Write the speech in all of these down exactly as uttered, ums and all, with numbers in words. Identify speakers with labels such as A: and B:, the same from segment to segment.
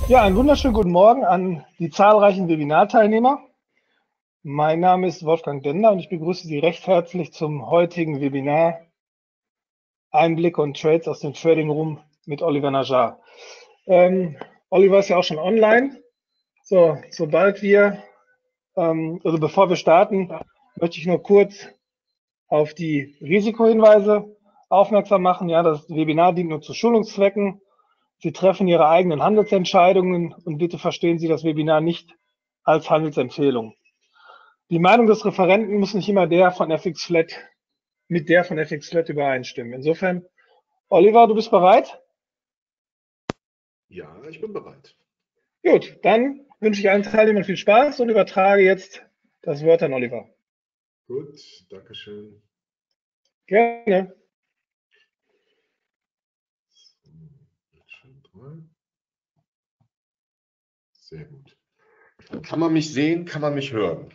A: Ja, einen wunderschönen guten Morgen an die zahlreichen Webinarteilnehmer. Mein Name ist Wolfgang Dender und ich begrüße Sie recht herzlich zum heutigen Webinar Einblick und Trades aus dem Trading Room mit Oliver Najjar. Ähm, Oliver ist ja auch schon online. So, sobald wir, ähm, also bevor wir starten, möchte ich nur kurz auf die Risikohinweise aufmerksam machen. Ja, das Webinar dient nur zu Schulungszwecken. Sie treffen Ihre eigenen Handelsentscheidungen und bitte verstehen Sie das Webinar nicht als Handelsempfehlung. Die Meinung des Referenten muss nicht immer der von F X Flat mit der von F X Flat übereinstimmen. Insofern, Oliver, du bist bereit?
B: Ja, ich bin bereit.
A: Gut, dann wünsche ich allen Teilnehmern viel Spaß und übertrage jetzt das Wort an Oliver.
B: Gut, danke schön.
A: Gerne.
B: Sehr gut. Kann man mich sehen? Kann man mich hören?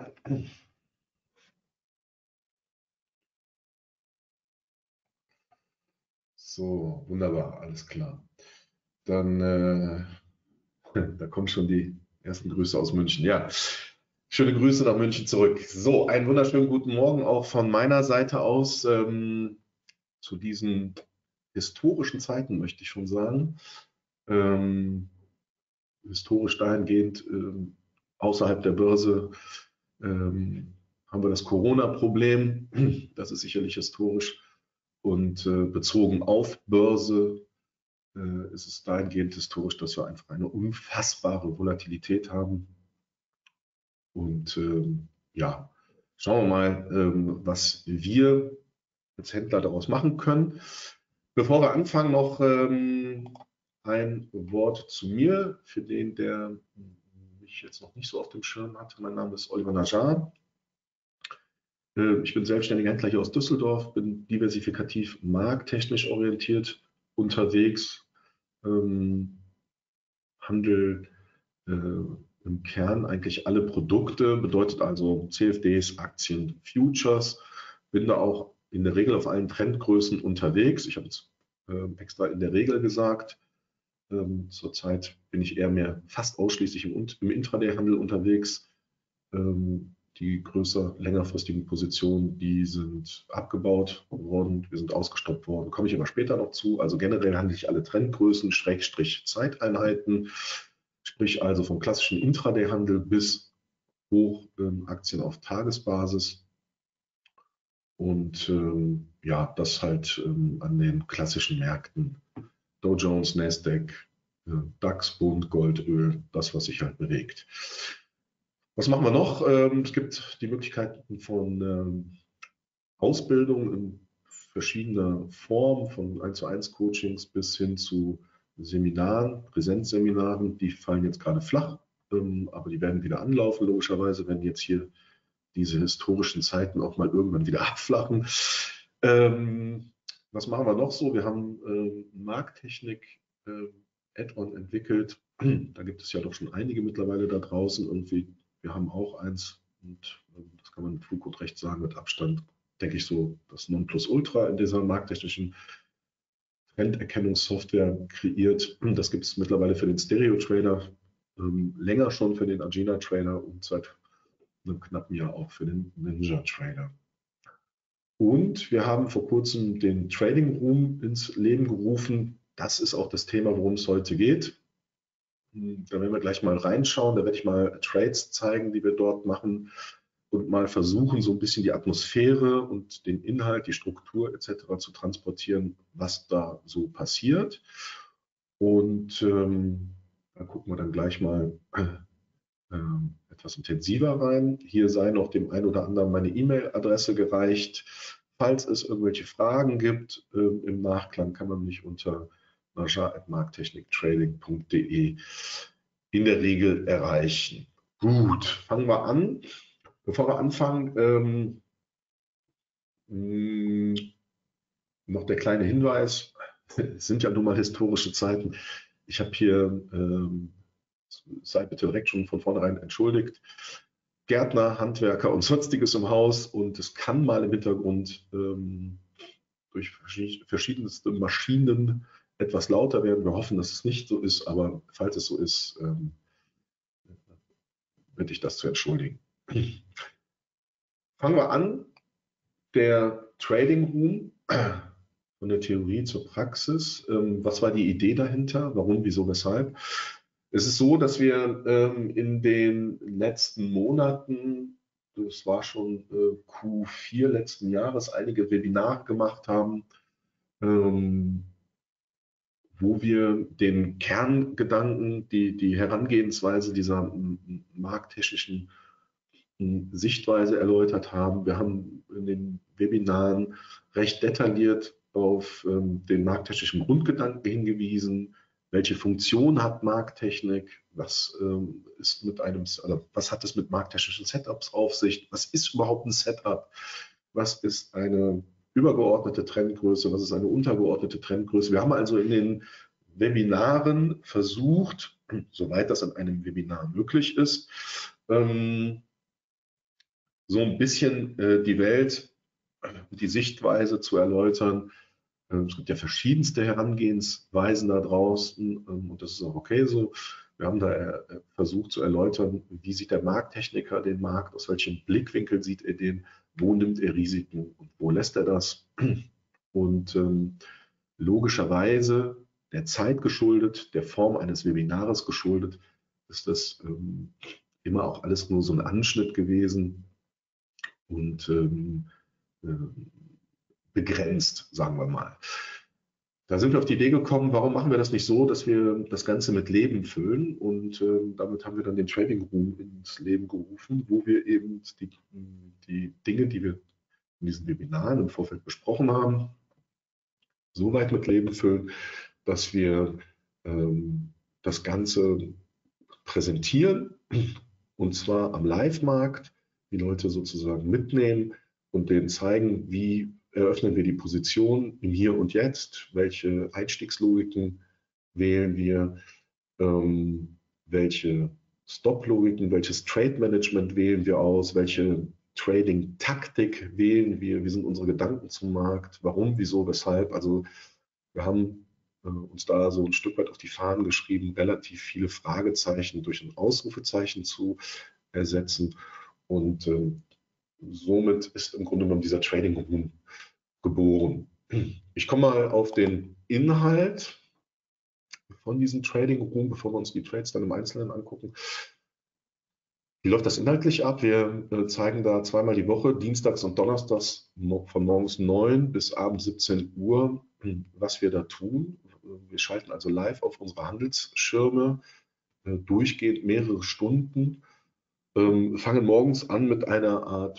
B: So, wunderbar, alles klar. Dann, äh, da kommen schon die ersten Grüße aus München. Ja, schöne Grüße nach München zurück. So, einen wunderschönen guten Morgen auch von meiner Seite aus ähm, zu diesen historischen Zeiten, möchte ich schon sagen. Ähm, historisch dahingehend, ähm, außerhalb der Börse ähm, haben wir das Corona-Problem. Das ist sicherlich historisch. Und äh, bezogen auf Börse äh, ist es dahingehend historisch, dass wir einfach eine unfassbare Volatilität haben. Und ähm, ja, schauen wir mal, ähm, was wir als Händler daraus machen können. Bevor wir anfangen, noch ähm, ein Wort zu mir, für den, der mich jetzt noch nicht so auf dem Schirm hat. Mein Name ist Oliver Najjar. Äh, ich bin selbstständiger Händler hier aus Düsseldorf, bin diversifikativ markttechnisch orientiert unterwegs, ähm, handel äh, im Kern eigentlich alle Produkte, bedeutet also C F Ds, Aktien, Futures, bin da auch in der Regel auf allen Trendgrößen unterwegs. Ich habe jetzt äh, extra in der Regel gesagt. Ähm, zurzeit bin ich eher mehr fast ausschließlich im, im Intraday-Handel unterwegs. Ähm, die größer längerfristigen Positionen, die sind abgebaut worden, wir sind ausgestoppt worden, komme ich aber später noch zu. Also generell handle ich alle Trendgrößen, Schrägstrich Zeiteinheiten, sprich also vom klassischen Intraday-Handel bis hoch ähm, Aktien auf Tagesbasis. Und ähm, ja, das halt ähm, an den klassischen Märkten. Dow Jones, Nasdaq, äh, DAX, Bund, Gold, Öl, das, was sich halt bewegt. Was machen wir noch? Ähm, es gibt die Möglichkeiten von ähm, Ausbildung in verschiedener Form, von eins zu eins Coachings bis hin zu Seminaren, Präsenzseminaren. Die fallen jetzt gerade flach, ähm, aber die werden wieder anlaufen, logischerweise, wenn jetzt hier diese historischen Zeiten auch mal irgendwann wieder abflachen. Ähm, was machen wir noch so? Wir haben ähm, Markttechnik äh, Add-on entwickelt. Da gibt es ja doch schon einige mittlerweile da draußen. Irgendwie, wir haben auch eins und äh, das kann man mit Fug und Recht sagen, mit Abstand, denke ich, so das Nonplusultra in dieser markttechnischen Trenderkennungssoftware kreiert. Das gibt es mittlerweile für den Stereo-Trader, ähm, länger schon für den Agena-Trader und seit einem knappen Jahr auch für den Ninja-Trader. Und wir haben vor kurzem den Trading Room ins Leben gerufen. Das ist auch das Thema, worum es heute geht. Da werden wir gleich mal reinschauen. Da werde ich mal Trades zeigen, die wir dort machen und mal versuchen, so ein bisschen die Atmosphäre und den Inhalt, die Struktur et cetera zu transportieren, was da so passiert. Und ähm, da gucken wir dann gleich mal äh, etwas intensiver rein. Hier sei noch dem einen oder anderen meine E-Mail-Adresse gereicht. Falls es irgendwelche Fragen gibt äh, im Nachklang, kann man mich unter najjar at markttechniktrading punkt de in der Regel erreichen. Gut, fangen wir an. Bevor wir anfangen, ähm, mh, noch der kleine Hinweis. Es sind ja nun mal historische Zeiten. Ich habe hier, ähm, sei bitte direkt schon von vornherein entschuldigt, Gärtner, Handwerker und Sonstiges im Haus und es kann mal im Hintergrund ähm, durch verschiedenste Maschinen etwas lauter werden. Wir hoffen, dass es nicht so ist, aber falls es so ist, ähm, bitte ich das zu entschuldigen. Fangen wir an. Der Trading Room, von der Theorie zur Praxis. Ähm, was war die Idee dahinter? Warum, wieso, weshalb? Es ist so, dass wir ähm, in den letzten Monaten, das war schon äh, Q vier letzten Jahres, einige Webinare gemacht haben, ähm, wo wir den Kerngedanken, die, die Herangehensweise dieser markttechnischen Sichtweise erläutert haben. Wir haben in den Webinaren recht detailliert auf ähm, den markttechnischen Grundgedanken hingewiesen. Welche Funktion hat Markttechnik? Was ähm, ist mit einem, also was hat es mit markttechnischen Setups auf sich? Was ist überhaupt ein Setup? Was ist eine übergeordnete Trendgröße? Was ist eine untergeordnete Trendgröße? Wir haben also in den Webinaren versucht, soweit das in einem Webinar möglich ist, ähm, so ein bisschen äh, die Welt, die Sichtweise zu erläutern. Ähm, es gibt ja verschiedenste Herangehensweisen da draußen ähm, und das ist auch okay so. Wir haben da äh, versucht zu erläutern, wie sieht der Markttechniker den Markt, aus welchem Blickwinkel sieht er den, wo nimmt er Risiken und wo lässt er das. Und ähm, logischerweise der Zeit geschuldet, der Form eines Webinars geschuldet, ist das ähm, immer auch alles nur so ein Anschnitt gewesen und ähm, äh, begrenzt, sagen wir mal. Da sind wir auf die Idee gekommen, warum machen wir das nicht so, dass wir das Ganze mit Leben füllen, und äh, damit haben wir dann den Trading Room ins Leben gerufen, wo wir eben die, die Dinge, die wir in diesen Webinaren im Vorfeld besprochen haben, so weit mit Leben füllen, dass wir ähm, das Ganze präsentieren, und zwar am Live-Markt, die Leute sozusagen mitnehmen und denen zeigen, wie eröffnen wir die Position im Hier und Jetzt, welche Einstiegslogiken wählen wir, ähm, welche Stop-Logiken, welches Trade-Management wählen wir aus, welche Trading-Taktik wählen wir, wie sind unsere Gedanken zum Markt, warum, wieso, weshalb. Also wir haben äh, uns da so ein Stück weit auf die Fahnen geschrieben, relativ viele Fragezeichen durch ein Ausrufezeichen zu ersetzen, und äh, somit ist im Grunde genommen dieser Trading Room geboren. Ich komme mal auf den Inhalt von diesem Trading Room, bevor wir uns die Trades dann im Einzelnen angucken. Wie läuft das inhaltlich ab? Wir äh, zeigen da zweimal die Woche, dienstags und donnerstags von morgens neun bis abends siebzehn Uhr, was wir da tun. Wir schalten also live auf unsere Handelsschirme, äh, durchgehend mehrere Stunden, ähm, fangen morgens an mit einer Art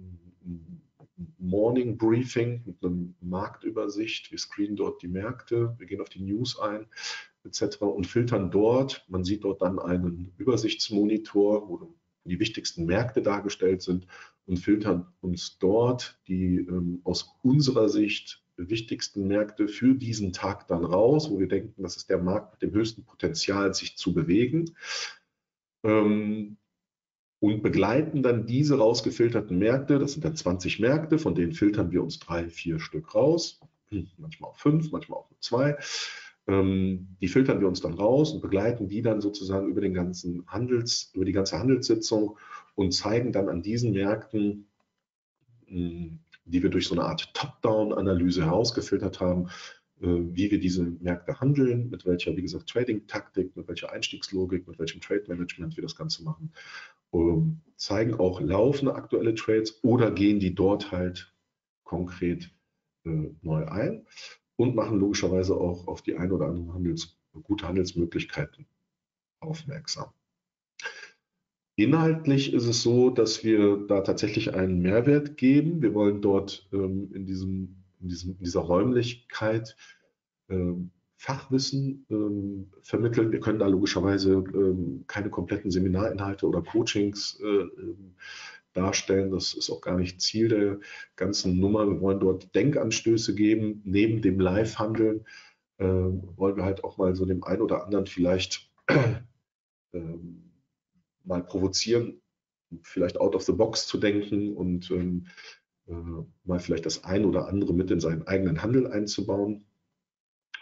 B: Morning Briefing, mit einer Marktübersicht. Wir screenen dort die Märkte, wir gehen auf die News ein, et cetera und filtern dort. Man sieht dort dann einen Übersichtsmonitor, wo die wichtigsten Märkte dargestellt sind, und filtern uns dort die ähm, aus unserer Sicht wichtigsten Märkte für diesen Tag dann raus, wo wir denken, das ist der Markt mit dem höchsten Potenzial, sich zu bewegen. Ähm, und begleiten dann diese rausgefilterten Märkte, das sind dann zwanzig Märkte, von denen filtern wir uns drei, vier Stück raus, manchmal auch fünf, manchmal auch nur zwei. Ähm, die filtern wir uns dann raus und begleiten die dann sozusagen über den ganzen Handels, über die ganze Handelssitzung und zeigen dann an diesen Märkten, mh, die wir durch so eine Art Top-Down-Analyse herausgefiltert haben, äh, wie wir diese Märkte handeln, mit welcher, wie gesagt, Trading-Taktik, mit welcher Einstiegslogik, mit welchem Trade-Management wir das Ganze machen. Ähm, zeigen auch laufende aktuelle Trades oder gehen die dort halt konkret äh, neu ein und machen logischerweise auch auf die ein oder anderen Handels, gute Handelsmöglichkeiten aufmerksam. Inhaltlich ist es so, dass wir da tatsächlich einen Mehrwert geben. Wir wollen dort ähm, in, diesem, in, diesem, in dieser Räumlichkeit ähm, Fachwissen ähm, vermitteln. Wir können da logischerweise ähm, keine kompletten Seminarinhalte oder Coachings äh, darstellen. Das ist auch gar nicht Ziel der ganzen Nummer. Wir wollen dort Denkanstöße geben. Neben dem Live-Handeln äh, wollen wir halt auch mal so dem einen oder anderen vielleicht ähm, mal provozieren, vielleicht out of the box zu denken und ähm, äh, mal vielleicht das ein oder andere mit in seinen eigenen Handel einzubauen.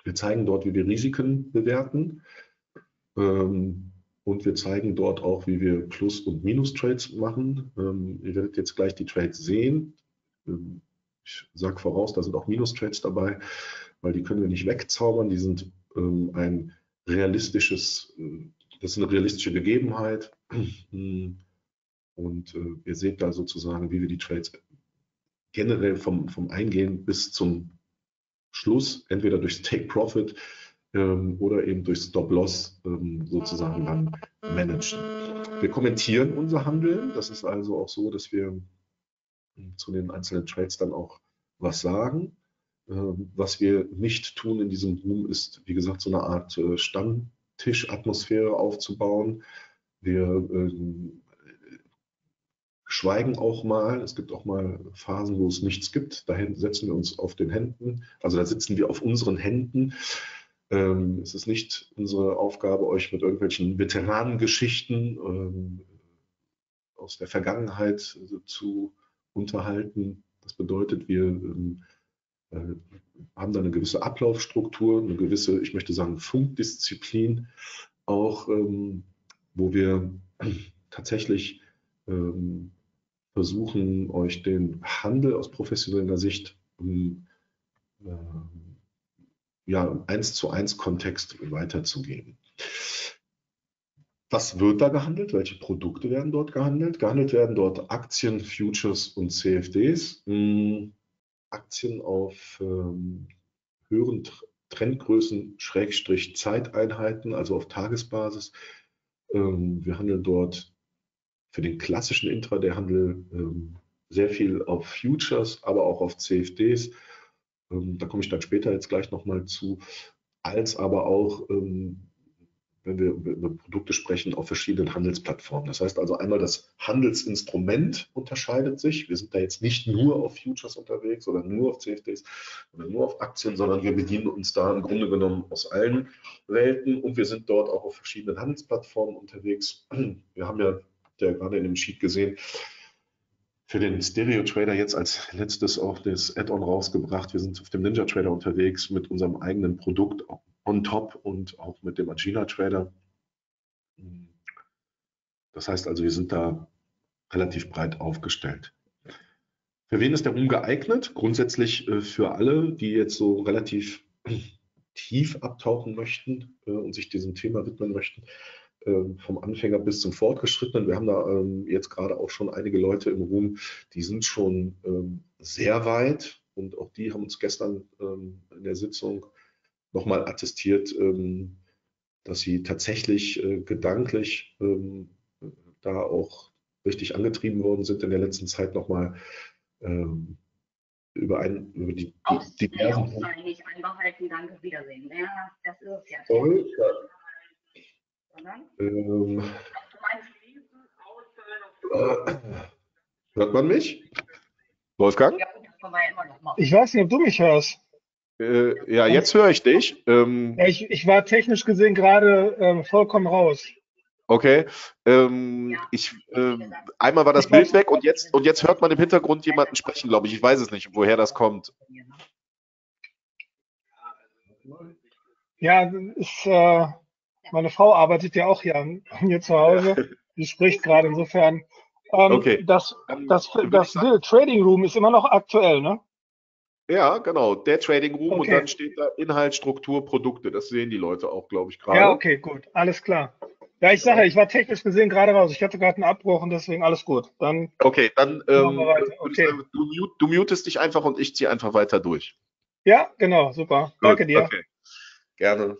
B: Wir zeigen dort, wie wir Risiken bewerten. Ähm, und wir zeigen dort auch, wie wir Plus- und Minus-Trades machen. Ähm, ihr werdet jetzt gleich die Trades sehen. Ähm, ich sage voraus, da sind auch Minus-Trades dabei, weil die können wir nicht wegzaubern. Die sind ähm, ein realistisches, äh, das ist eine realistische Gegebenheit. Und äh, ihr seht da sozusagen, wie wir die Trades generell vom, vom Eingehen bis zum Schluss, entweder durch Take Profit ähm, oder eben durch Stop Loss ähm, sozusagen dann managen. Wir kommentieren unser Handeln. Das ist also auch so, dass wir zu den einzelnen Trades dann auch was sagen. Ähm, was wir nicht tun in diesem Room ist, wie gesagt, so eine Art äh, Stammtischatmosphäre aufzubauen. Wir ähm, schweigen auch mal. Es gibt auch mal Phasen, wo es nichts gibt. Da setzen wir uns auf den Händen. Also da sitzen wir auf unseren Händen. Ähm, es ist nicht unsere Aufgabe, euch mit irgendwelchen Veteranengeschichten ähm, aus der Vergangenheit äh, zu unterhalten. Das bedeutet, wir ähm, äh, haben da eine gewisse Ablaufstruktur, eine gewisse, ich möchte sagen, Funkdisziplin, auch ähm, wo wir tatsächlich ähm, versuchen, euch den Handel aus professioneller Sicht im äh, ja, eins zu eins Kontext weiterzugeben. Was wird da gehandelt? Welche Produkte werden dort gehandelt? Gehandelt werden dort Aktien, Futures und C F Ds. Hm, Aktien auf ähm, höheren Trendgrößen, Schrägstrich Zeiteinheiten, also auf Tagesbasis. Ähm, wir handeln dort für den klassischen Intraday-Handel ähm, sehr viel auf Futures, aber auch auf C F Ds. Ähm, da komme ich dann später jetzt gleich nochmal zu. Als aber auch, ähm, wenn wir über Produkte sprechen, auf verschiedenen Handelsplattformen. Das heißt also einmal, das Handelsinstrument unterscheidet sich. Wir sind da jetzt nicht nur auf Futures unterwegs oder nur auf C F Ds oder nur auf Aktien, sondern wir bedienen uns da im Grunde genommen aus allen Welten und wir sind dort auch auf verschiedenen Handelsplattformen unterwegs. Wir haben ja, ja gerade in dem Sheet gesehen, für den Stereo Trader jetzt als letztes auch das Add-on rausgebracht. Wir sind auf dem Ninja Trader unterwegs mit unserem eigenen Produkt on top und auch mit dem Agena Trader. Das heißt also, wir sind da relativ breit aufgestellt. Für wen ist der Room geeignet? Grundsätzlich äh, für alle, die jetzt so relativ tief abtauchen möchten äh, und sich diesem Thema widmen möchten. Ähm, vom Anfänger bis zum Fortgeschrittenen. Wir haben da ähm, jetzt gerade auch schon einige Leute im Room, die sind schon ähm, sehr weit und auch die haben uns gestern ähm, in der Sitzung nochmal attestiert, ähm, dass sie tatsächlich äh, gedanklich ähm, da auch richtig angetrieben worden sind in der letzten Zeit nochmal ähm, über, ein, über die, die diversen
C: Auszeichen nicht einbehalten, danke, Wiedersehen. Ja, das ist es ja.
B: Sorry, ja. Ähm, äh, hört man mich? Wolfgang?
C: Ja, gut, das können wir ja immer noch machen.
A: Ich weiß nicht, ob du mich hörst.
B: Äh, ja, jetzt höre ich dich. Ähm,
A: Ja, ich, ich war technisch gesehen gerade ähm, vollkommen raus.
B: okay. Ähm, ich, äh, einmal war das Bild weg und jetzt, und jetzt hört man im Hintergrund jemanden sprechen, glaube ich. Ich weiß es nicht, woher das kommt.
A: Ja, ist, äh, meine Frau arbeitet ja auch hier, hier zu Hause. Die spricht gerade insofern. Ähm,
B: Okay.
A: Das,
B: Dann
A: das,
B: würde ich
A: das
B: sagen-
A: Bild Trading Room ist immer noch aktuell, ne?
B: Ja, genau. Der Trading Room und
A: Okay.
B: dann steht da Inhalt, Struktur, Produkte. Das sehen die Leute auch, glaube ich, gerade.
A: Ja, okay, gut, alles klar. Ja, ich sage, ja, ich war technisch gesehen gerade raus. Ich hatte gerade einen Abbruch und deswegen alles gut. Dann
B: Okay, dann ähm,
A: machen wir weiter.
B: würde ich
A: Okay.
B: sagen, du, mute, du mutest dich einfach und ich ziehe einfach weiter durch.
A: Ja, genau, super.
B: Gut,
A: Danke dir.
B: okay. Gerne.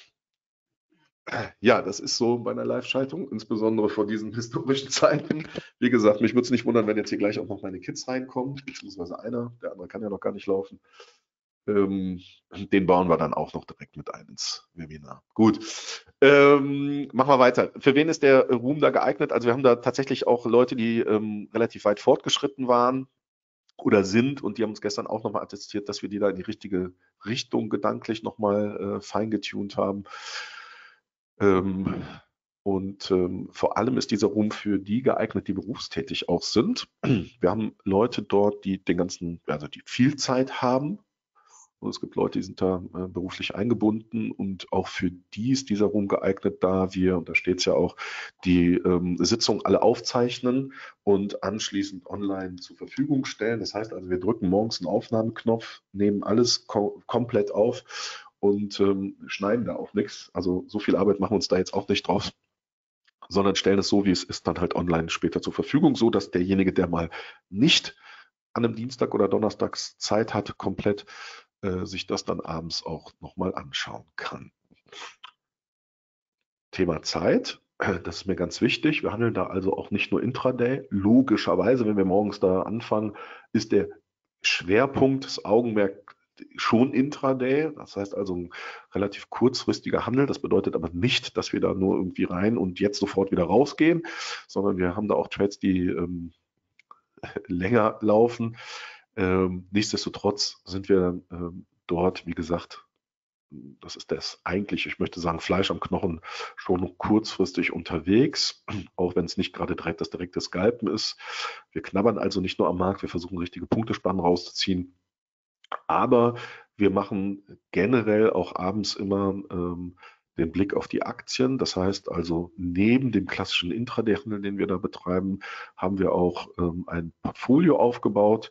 B: Ja, das ist so bei einer Live-Schaltung, insbesondere vor diesen historischen Zeiten. Wie gesagt, mich würde es nicht wundern, wenn jetzt hier gleich auch noch meine Kids reinkommen, beziehungsweise einer, der andere kann ja noch gar nicht laufen. Ähm, den bauen wir dann auch noch direkt mit ein ins Webinar. Gut, ähm, machen wir weiter. Für wen ist der Room da geeignet? Also wir haben da tatsächlich auch Leute, die ähm, relativ weit fortgeschritten waren oder sind und die haben uns gestern auch nochmal attestiert, dass wir die da in die richtige Richtung gedanklich nochmal äh, feingetuned haben. Ähm, und ähm, vor allem ist dieser Room für die geeignet, die berufstätig auch sind. Wir haben Leute dort, die den ganzen, also die viel Zeit haben
D: Und es gibt Leute, die sind da äh, beruflich eingebunden und auch für die ist dieser Raum geeignet, da wir, und da steht es ja auch, die ähm, Sitzungen alle aufzeichnen und anschließend online zur Verfügung stellen. Das heißt also, wir drücken morgens einen Aufnahmeknopf, nehmen alles ko komplett auf und ähm, schneiden da auch nichts. Also so viel Arbeit machen wir uns da jetzt auch nicht drauf, sondern stellen es so, wie es ist, dann halt online später zur Verfügung, so dass derjenige, der mal nicht an einem Dienstag oder Donnerstags Zeit hat, komplett äh, sich das dann abends auch nochmal anschauen kann. Thema Zeit, das ist mir ganz wichtig. Wir handeln da also auch nicht nur Intraday. Logischerweise, wenn wir morgens da anfangen, ist der Schwerpunkt, das Augenmerk schon Intraday. Das heißt also ein relativ kurzfristiger Handel. Das bedeutet aber nicht, dass wir da nur irgendwie rein und jetzt sofort wieder rausgehen, sondern wir haben da auch Trades, die ähm, länger laufen. Ähm, nichtsdestotrotz sind wir ähm, dort, wie gesagt, das ist das eigentlich, ich möchte sagen, Fleisch am Knochen schon kurzfristig unterwegs, auch wenn es nicht gerade direkt das direkte Scalpen ist. Wir knabbern also nicht nur am Markt, wir versuchen richtige Punktespannen rauszuziehen, aber wir machen generell auch abends immer ähm, den Blick auf die Aktien. Das heißt also, neben dem klassischen Intraday-Handel, den wir da betreiben, haben wir auch ähm, ein Portfolio aufgebaut.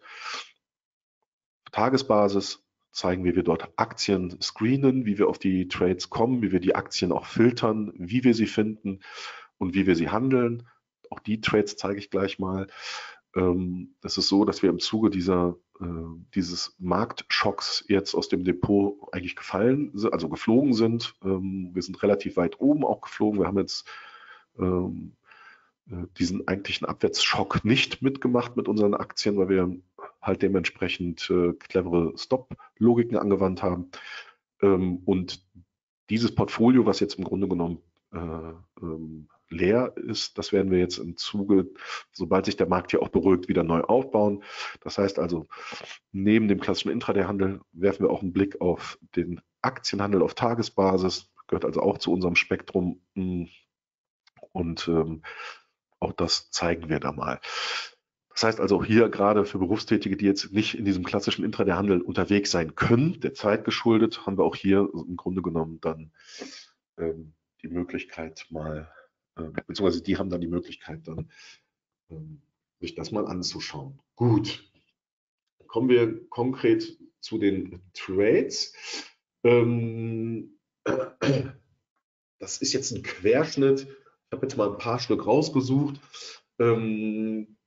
D: Tagesbasis zeigen, wie wir dort Aktien screenen, wie wir auf die Trades kommen, wie wir die Aktien auch filtern, wie wir sie finden und wie wir sie handeln. Auch die Trades zeige ich gleich mal. Ähm, es ist so, dass wir im Zuge dieser, äh, dieses Marktschocks jetzt aus dem Depot eigentlich gefallen, also geflogen sind. Ähm, wir sind relativ weit oben auch geflogen. Wir haben jetzt ähm, diesen eigentlichen Abwärtsschock nicht mitgemacht mit unseren Aktien, weil wir halt dementsprechend äh, clevere Stop-Logiken angewandt haben. Ähm, und dieses Portfolio, was jetzt im Grunde genommen äh, ähm, leer ist, das werden wir jetzt im Zuge, sobald sich der Markt hier auch beruhigt, wieder neu aufbauen. Das heißt also, neben dem klassischen Intraday-Handel werfen wir auch einen Blick auf den Aktienhandel auf Tagesbasis, gehört also auch zu unserem Spektrum. Und ähm, auch das zeigen wir da mal. Das heißt also hier gerade für Berufstätige, die jetzt nicht in diesem klassischen Intraday-Handel unterwegs sein können, der Zeit geschuldet, haben wir auch hier im Grunde genommen dann ähm, die Möglichkeit mal, äh, beziehungsweise die haben dann die Möglichkeit dann, ähm, sich das mal anzuschauen. Gut, kommen wir konkret zu den Trades. Ähm, das ist jetzt ein Querschnitt. Ich habe jetzt mal ein paar Stück rausgesucht. Ähm,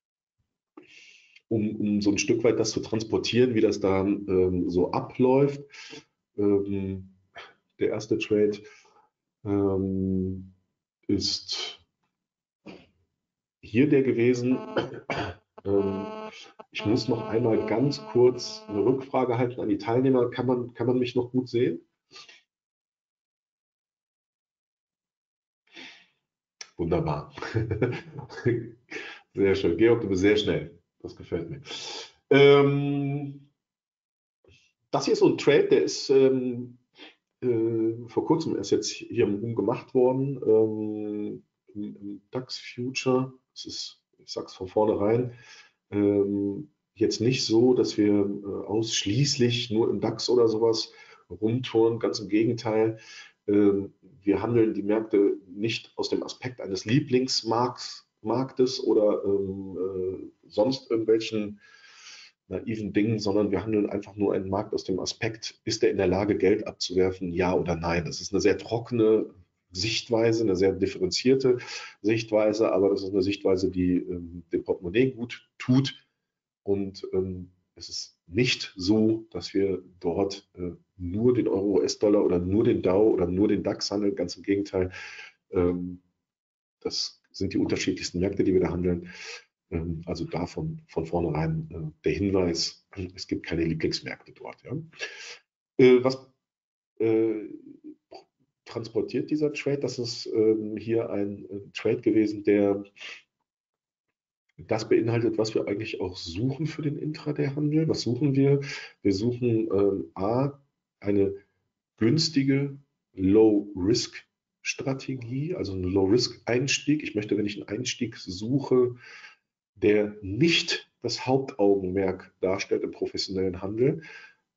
D: Um, um so ein Stück weit das zu transportieren, wie das da ähm, so abläuft. Ähm, der erste Trade ähm, ist hier der gewesen. Ähm, ich muss noch einmal ganz kurz eine Rückfrage halten an die Teilnehmer. Kann man, kann man mich noch gut sehen? Wunderbar. Sehr schön. Georg, du bist sehr schnell. Das gefällt mir. Ähm, das hier ist so ein Trade, der ist ähm, äh, vor kurzem erst jetzt hier im Room gemacht worden. Ähm, im, im DAX Future. Das ist, ich sag's von vornherein, ähm, jetzt nicht so, dass wir äh, ausschließlich nur im DAX oder sowas rumtouren. Ganz im Gegenteil. Ähm, wir handeln die Märkte nicht aus dem Aspekt eines Lieblingsmarktes Marktes oder ähm, äh, sonst irgendwelchen naiven Dingen, sondern wir handeln einfach nur einen Markt aus dem Aspekt, ist er in der Lage, Geld abzuwerfen, ja oder nein. Das ist eine sehr trockene Sichtweise, eine sehr differenzierte Sichtweise, aber das ist eine Sichtweise, die ähm, dem Portemonnaie gut tut. Und ähm, es ist nicht so, dass wir dort äh, nur den Euro-U S-Dollar oder nur den Dow oder nur den DAX handeln. Ganz im Gegenteil. Ähm, das sind die unterschiedlichsten Märkte, die wir da handeln. Ähm, also davon von vornherein äh, der Hinweis, es gibt keine Lieblingsmärkte dort. Ja. Äh, was äh, transportiert dieser Trade? Das ist ähm, hier ein äh, Trade gewesen, der das beinhaltet, was wir eigentlich auch suchen für den Intraday-Handel. Was suchen wir? Wir suchen ähm, A, eine günstige Low-Risk-Strategie, also einen Low-Risk-Einstieg. Ich möchte, wenn ich einen Einstieg suche, der nicht das Hauptaugenmerk darstellt im professionellen Handel,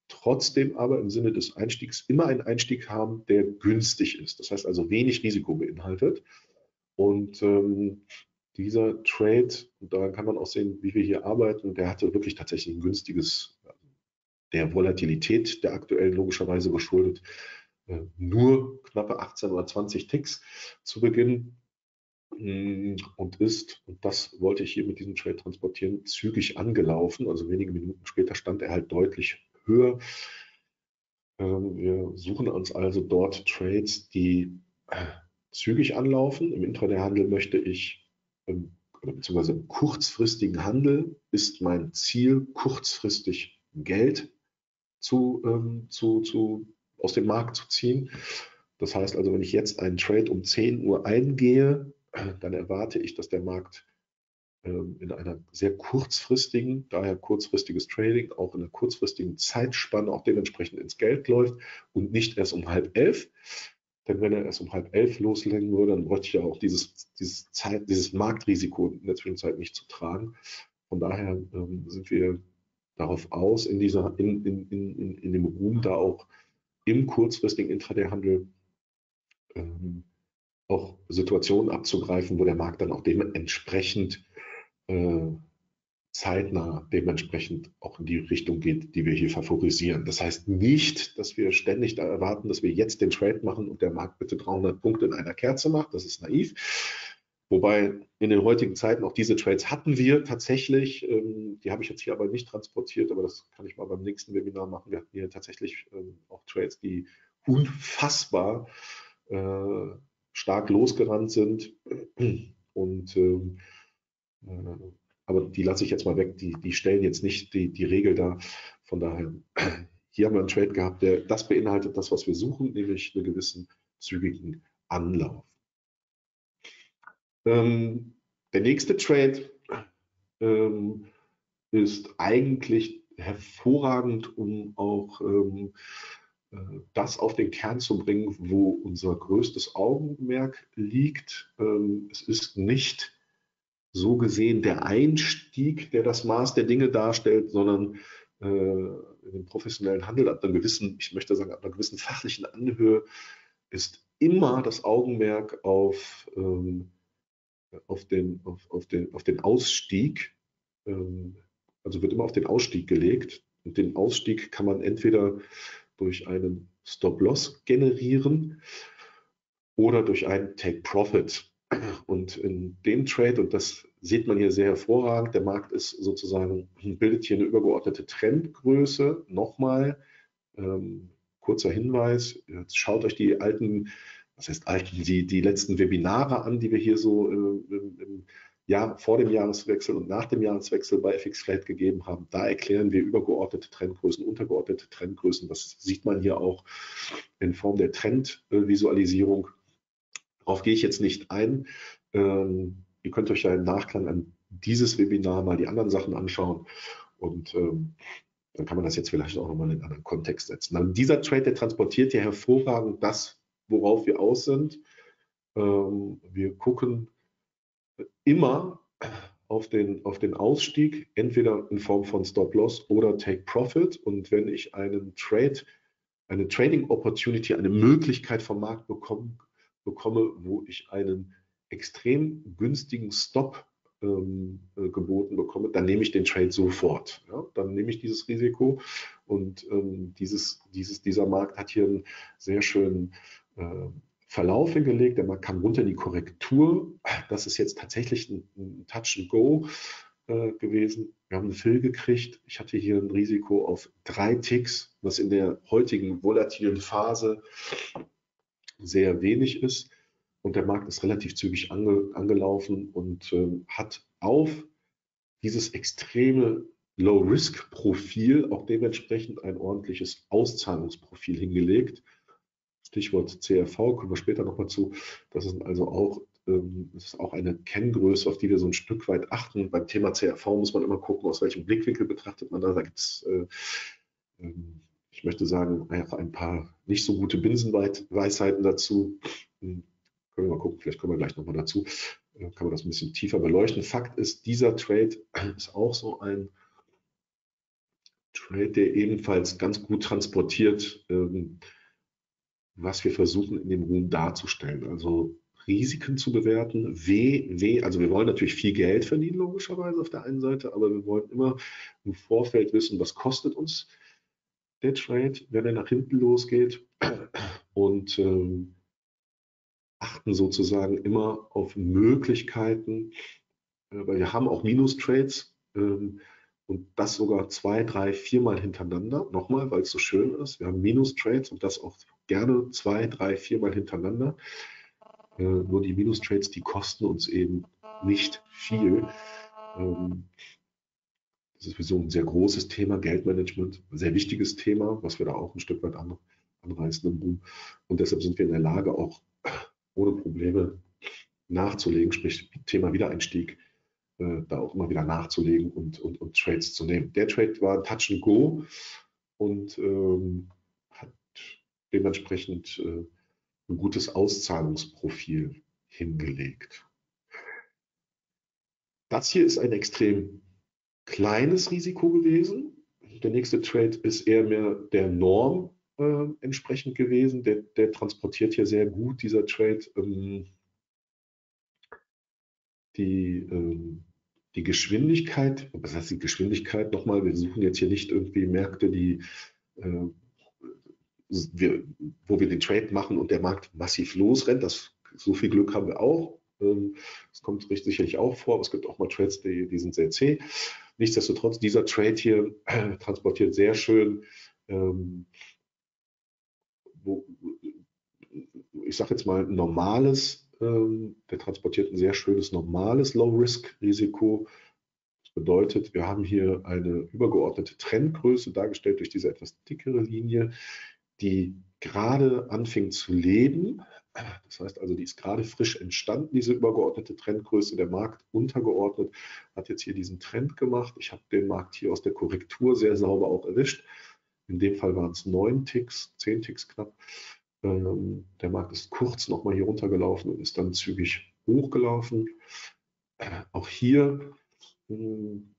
D: trotzdem aber im Sinne des Einstiegs immer einen Einstieg haben, der günstig ist. Das heißt also wenig Risiko beinhaltet. Und ähm, dieser Trade, und daran kann man auch sehen, wie wir hier arbeiten, der hatte wirklich tatsächlich ein günstiges, der Volatilität der aktuellen logischerweise geschuldet, äh, nur knappe achtzehn oder zwanzig Ticks zu Beginn mh, und ist, und das wollte ich hier mit diesem Trade transportieren, zügig angelaufen. Also wenige Minuten später stand er halt deutlich höher. Ähm, wir suchen uns also dort Trades, die äh, zügig anlaufen. Im Intraday-Handel möchte ich, ähm, beziehungsweise im kurzfristigen Handel ist mein Ziel, kurzfristig Geld zu, ähm, zu, zu, aus dem Markt zu ziehen. Das heißt also, wenn ich jetzt einen Trade um zehn Uhr eingehe, dann erwarte ich, dass der Markt ähm, in einer sehr kurzfristigen, daher kurzfristiges Trading, auch in einer kurzfristigen Zeitspanne auch dementsprechend ins Geld läuft und nicht erst um halb elf. Denn wenn er erst um halb elf loslegen würde, dann bräuchte ich ja auch dieses, dieses, Zeit, dieses Marktrisiko in der Zwischenzeit nicht zu tragen. Von daher ähm, sind wir darauf aus, in, dieser, in, in, in, in dem Ruhm da auch im kurzfristigen Intraday-Handel ähm, auch Situationen abzugreifen, wo der Markt dann auch dementsprechend äh, zeitnah dementsprechend auch in die Richtung geht, die wir hier favorisieren. Das heißt nicht, dass wir ständig da erwarten, dass wir jetzt den Trade machen und der Markt bitte dreihundert Punkte in einer Kerze macht. Das ist naiv. Wobei in den heutigen Zeiten auch diese Trades hatten wir tatsächlich. Ähm, die habe ich jetzt hier aber nicht transportiert, aber das kann ich mal beim nächsten Webinar machen. Wir hatten hier tatsächlich ähm, auch Trades, die unfassbar äh, stark losgerannt sind. Und ähm, äh, aber die lasse ich jetzt mal weg. Die, die stellen jetzt nicht die, die Regel dar. Von daher, hier haben wir einen Trade gehabt, der das beinhaltet, das, was wir suchen, nämlich einen gewissen zügigen Anlauf. Ähm, der nächste Trade ähm, ist eigentlich hervorragend, um auch ähm, äh, das auf den Kern zu bringen, wo unser größtes Augenmerk liegt. Ähm, es ist nicht so gesehen der Einstieg, der das Maß der Dinge darstellt, sondern äh, in dem professionellen Handel ab einer gewissen, ich möchte sagen, ab einer gewissen fachlichen Anhöhe ist immer das Augenmerk auf, ähm, auf, den, auf, auf, den, auf den Ausstieg, ähm, also wird immer auf den Ausstieg gelegt. Und den Ausstieg kann man entweder durch einen Stop-Loss generieren oder durch einen Take-Profit. Und in dem Trade, und das sieht man hier sehr hervorragend, der Markt ist sozusagen, bildet hier eine übergeordnete Trendgröße. Nochmal, ähm, kurzer Hinweis, jetzt schaut euch die alten, was heißt alten, die, die letzten Webinare an, die wir hier so äh, im, im Jahr, vor dem Jahreswechsel und nach dem Jahreswechsel bei F X Trade gegeben haben. Da erklären wir übergeordnete Trendgrößen, untergeordnete Trendgrößen. Das sieht man hier auch in Form der Trendvisualisierung. Darauf gehe ich jetzt nicht ein. Ähm, ihr könnt euch ja im Nachklang an dieses Webinar mal die anderen Sachen anschauen und ähm, dann kann man das jetzt vielleicht auch nochmal in einen anderen Kontext setzen. Dann dieser Trade, der transportiert ja hervorragend das, worauf wir aus sind. Ähm, wir gucken immer auf den, auf den Ausstieg, entweder in Form von Stop-Loss oder Take-Profit. Und wenn ich einen Trade, eine Trading Opportunity, eine Möglichkeit vom Markt bekomme, bekomme, wo ich einen extrem günstigen Stop ähm, äh, geboten bekomme, dann nehme ich den Trade sofort. Ja? Dann nehme ich dieses Risiko und ähm, dieses, dieses, dieser Markt hat hier einen sehr schönen äh, Verlauf hingelegt. Der Markt kam runter in die Korrektur. Das ist jetzt tatsächlich ein, ein Touch and Go äh, gewesen. Wir haben einen Fill gekriegt. Ich hatte hier ein Risiko auf drei Ticks, was in der heutigen volatilen Phase sehr wenig ist. Und der Markt ist relativ zügig ange, angelaufen und äh, hat auf dieses extreme Low-Risk-Profil auch dementsprechend ein ordentliches Auszahlungsprofil hingelegt. Stichwort C R V, kommen wir später nochmal zu. Das ist also auch, ähm, das ist auch eine Kenngröße, auf die wir so ein Stück weit achten. Beim Thema C R V muss man immer gucken, aus welchem Blickwinkel betrachtet man da. Da gibt es, äh, ähm, ich möchte sagen, auch ein paar nicht so gute Binsenweisheiten dazu. Hm. Können wir mal gucken, vielleicht kommen wir gleich nochmal dazu, äh, kann man das ein bisschen tiefer beleuchten. Fakt ist, dieser Trade ist auch so ein Trade, der ebenfalls ganz gut transportiert, ähm, was wir versuchen in dem Room darzustellen. Also Risiken zu bewerten, W, W, also wir wollen natürlich viel Geld verdienen, logischerweise auf der einen Seite, aber wir wollen immer im Vorfeld wissen, was kostet uns der Trade, wenn er nach hinten losgeht, und ähm, achten sozusagen immer auf Möglichkeiten, äh, weil wir haben auch Minus-Trades, ähm, und das sogar zwei, drei, viermal hintereinander, nochmal, weil es so schön ist. Wir haben Minus-Trades und das auch gerne zwei, drei, viermal hintereinander. Äh, nur die Minus-Trades, die kosten uns eben nicht viel. Ähm, das ist sowieso ein sehr großes Thema, Geldmanagement, ein sehr wichtiges Thema, was wir da auch ein Stück weit an, anreißen im Boom. Und deshalb sind wir in der Lage, auch ohne Probleme nachzulegen, sprich Thema Wiedereinstieg, äh, da auch immer wieder nachzulegen und, und, und Trades zu nehmen. Der Trade war Touch and Go und ähm, hat dementsprechend äh, ein gutes Auszahlungsprofil hingelegt. Das hier ist ein extrem kleines Risiko gewesen. Der nächste Trade ist eher mehr der Norm äh, entsprechend gewesen. Der, der transportiert hier sehr gut, dieser Trade, ähm, die, ähm, die Geschwindigkeit. Was heißt die Geschwindigkeit? Nochmal, wir suchen jetzt hier nicht irgendwie Märkte, die äh, wir, wo wir den Trade machen und der Markt massiv losrennt. Das, so viel Glück haben wir auch. Ähm, das kommt sicherlich auch vor, aber es gibt auch mal Trades, die, die sind sehr zäh. Nichtsdestotrotz, dieser Trade hier äh, transportiert sehr schön, ähm, wo, ich sage jetzt mal normales, ähm, der transportiert ein sehr schönes normales Low-Risk-Risiko. Das bedeutet, wir haben hier eine übergeordnete Trendgröße dargestellt durch diese etwas dickere Linie, die gerade anfing zu leben. Das heißt also, die ist gerade frisch entstanden, diese übergeordnete Trendgröße. Der Markt untergeordnet hat jetzt hier diesen Trend gemacht. Ich habe den Markt hier aus der Korrektur sehr sauber auch erwischt. In dem Fall waren es neun Ticks, zehn Ticks knapp. Ähm, der Markt ist kurz nochmal hier runtergelaufen und ist dann zügig hochgelaufen. Äh, auch hier ähm,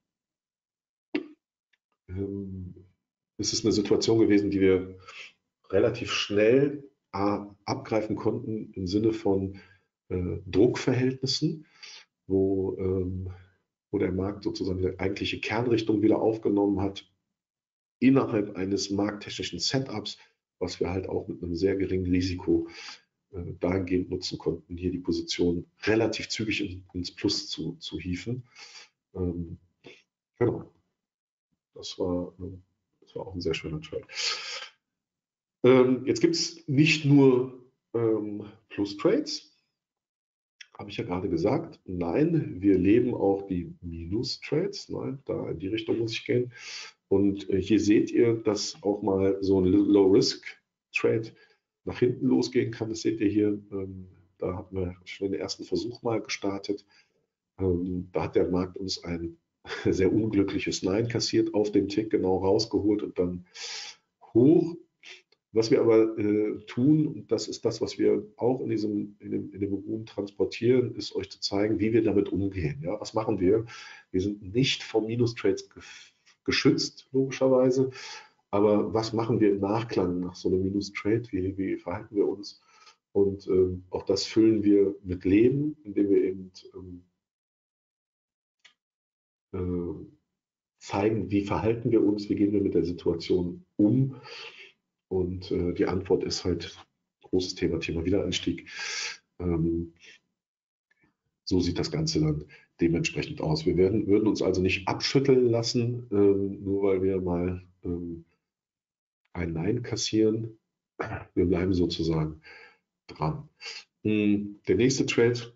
D: ähm, ist es eine Situation gewesen, die wir relativ schnell äh, abgreifen konnten im Sinne von äh, Druckverhältnissen, wo, ähm, wo der Markt sozusagen die eigentliche Kernrichtung wieder aufgenommen hat, innerhalb eines markttechnischen Setups, was wir halt auch mit einem sehr geringen Risiko äh, dahingehend nutzen konnten, hier die Position relativ zügig in, ins Plus zu, zu hieven. Ähm, genau. Das war, äh, das war auch ein sehr schöner Trade. Ähm, jetzt gibt es nicht nur ähm, Plus-Trades, habe ich ja gerade gesagt. Nein, wir leben auch die Minus-Trades. Nein, da in die Richtung muss ich gehen. Und äh, hier seht ihr, dass auch mal so ein Low-Risk-Trade nach hinten losgehen kann. Das seht ihr hier. Ähm, da hatten wir schon den ersten Versuch mal gestartet. Ähm, da hat der Markt uns ein sehr unglückliches Nein kassiert, auf den Tick genau rausgeholt und dann hoch. Was wir aber äh, tun, und das ist das, was wir auch in diesem in dem, in dem Boom transportieren, ist euch zu zeigen, wie wir damit umgehen. Ja? Was machen wir? Wir sind nicht vor Minus-Trades ge geschützt, logischerweise. Aber was machen wir im Nachklang nach so einem Minus-Trade? Wie, wie verhalten wir uns? Und ähm, auch das füllen wir mit Leben, indem wir eben ähm, äh, zeigen, wie verhalten wir uns, wie gehen wir mit der Situation um. Und äh, die Antwort ist halt großes Thema, Thema Wiedereinstieg. Ähm, so sieht das Ganze dann dementsprechend aus. Wir werden, würden uns also nicht abschütteln lassen, ähm, nur weil wir mal ähm, ein Nein kassieren. Wir bleiben sozusagen dran. Ähm, der nächste Trade,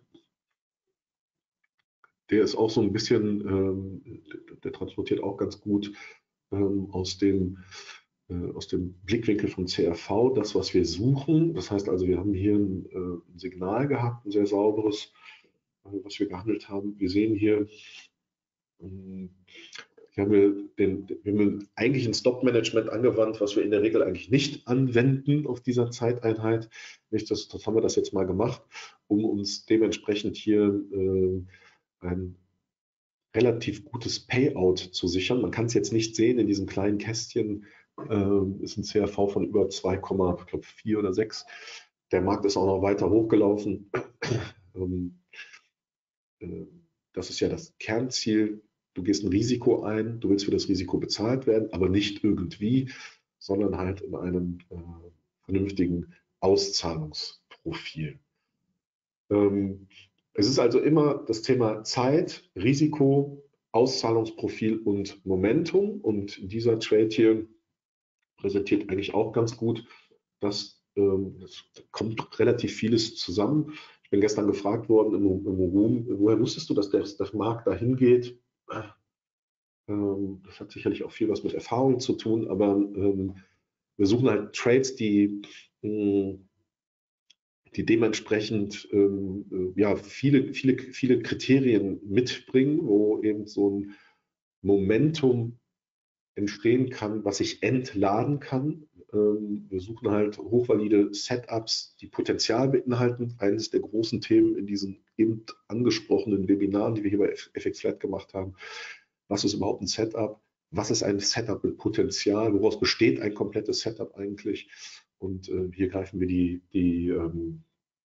D: der ist auch so ein bisschen, ähm, der, der transportiert auch ganz gut ähm, aus dem aus dem Blickwinkel von C R V, das, was wir suchen. Das heißt also, wir haben hier ein, äh, ein Signal gehabt, ein sehr sauberes, äh, was wir gehandelt haben. Wir sehen hier, ähm, hier haben wir, den, wir haben eigentlich ein Stop-Management angewandt, was wir in der Regel eigentlich nicht anwenden auf dieser Zeiteinheit. Nichtsdestotrotz haben wir das jetzt mal gemacht, um uns dementsprechend hier äh, ein relativ gutes Payout zu sichern. Man kann es jetzt nicht sehen in diesem kleinen Kästchen, äh, ist ein C R V von über zwei Komma vier oder sechs. Der Markt ist auch noch weiter hochgelaufen. ähm, äh, das ist ja das Kernziel. Du gehst ein Risiko ein, du willst für das Risiko bezahlt werden, aber nicht irgendwie, sondern halt in einem äh, vernünftigen Auszahlungsprofil. Ähm, es ist also immer das Thema Zeit, Risiko, Auszahlungsprofil und Momentum. Und dieser Trade hier präsentiert eigentlich auch ganz gut, dass ähm, es kommt relativ vieles zusammen. Ich bin gestern gefragt worden im, im Room, woher wusstest du, dass der, der Markt dahin geht? Ähm, das hat sicherlich auch viel was mit Erfahrung zu tun, aber ähm, wir suchen halt Trades, die mh, die dementsprechend ähm, ja, viele, viele, viele Kriterien mitbringen, wo eben so ein Momentum entstehen kann, was sich entladen kann. Ähm, wir suchen halt hochvalide Setups, die Potenzial beinhalten. Eines der großen Themen in diesen eben angesprochenen Webinaren, die wir hier bei F X Flat gemacht haben. Was ist überhaupt ein Setup? Was ist ein Setup mit Potenzial? Woraus besteht ein komplettes Setup eigentlich? Und äh, hier greifen wir die, die ähm,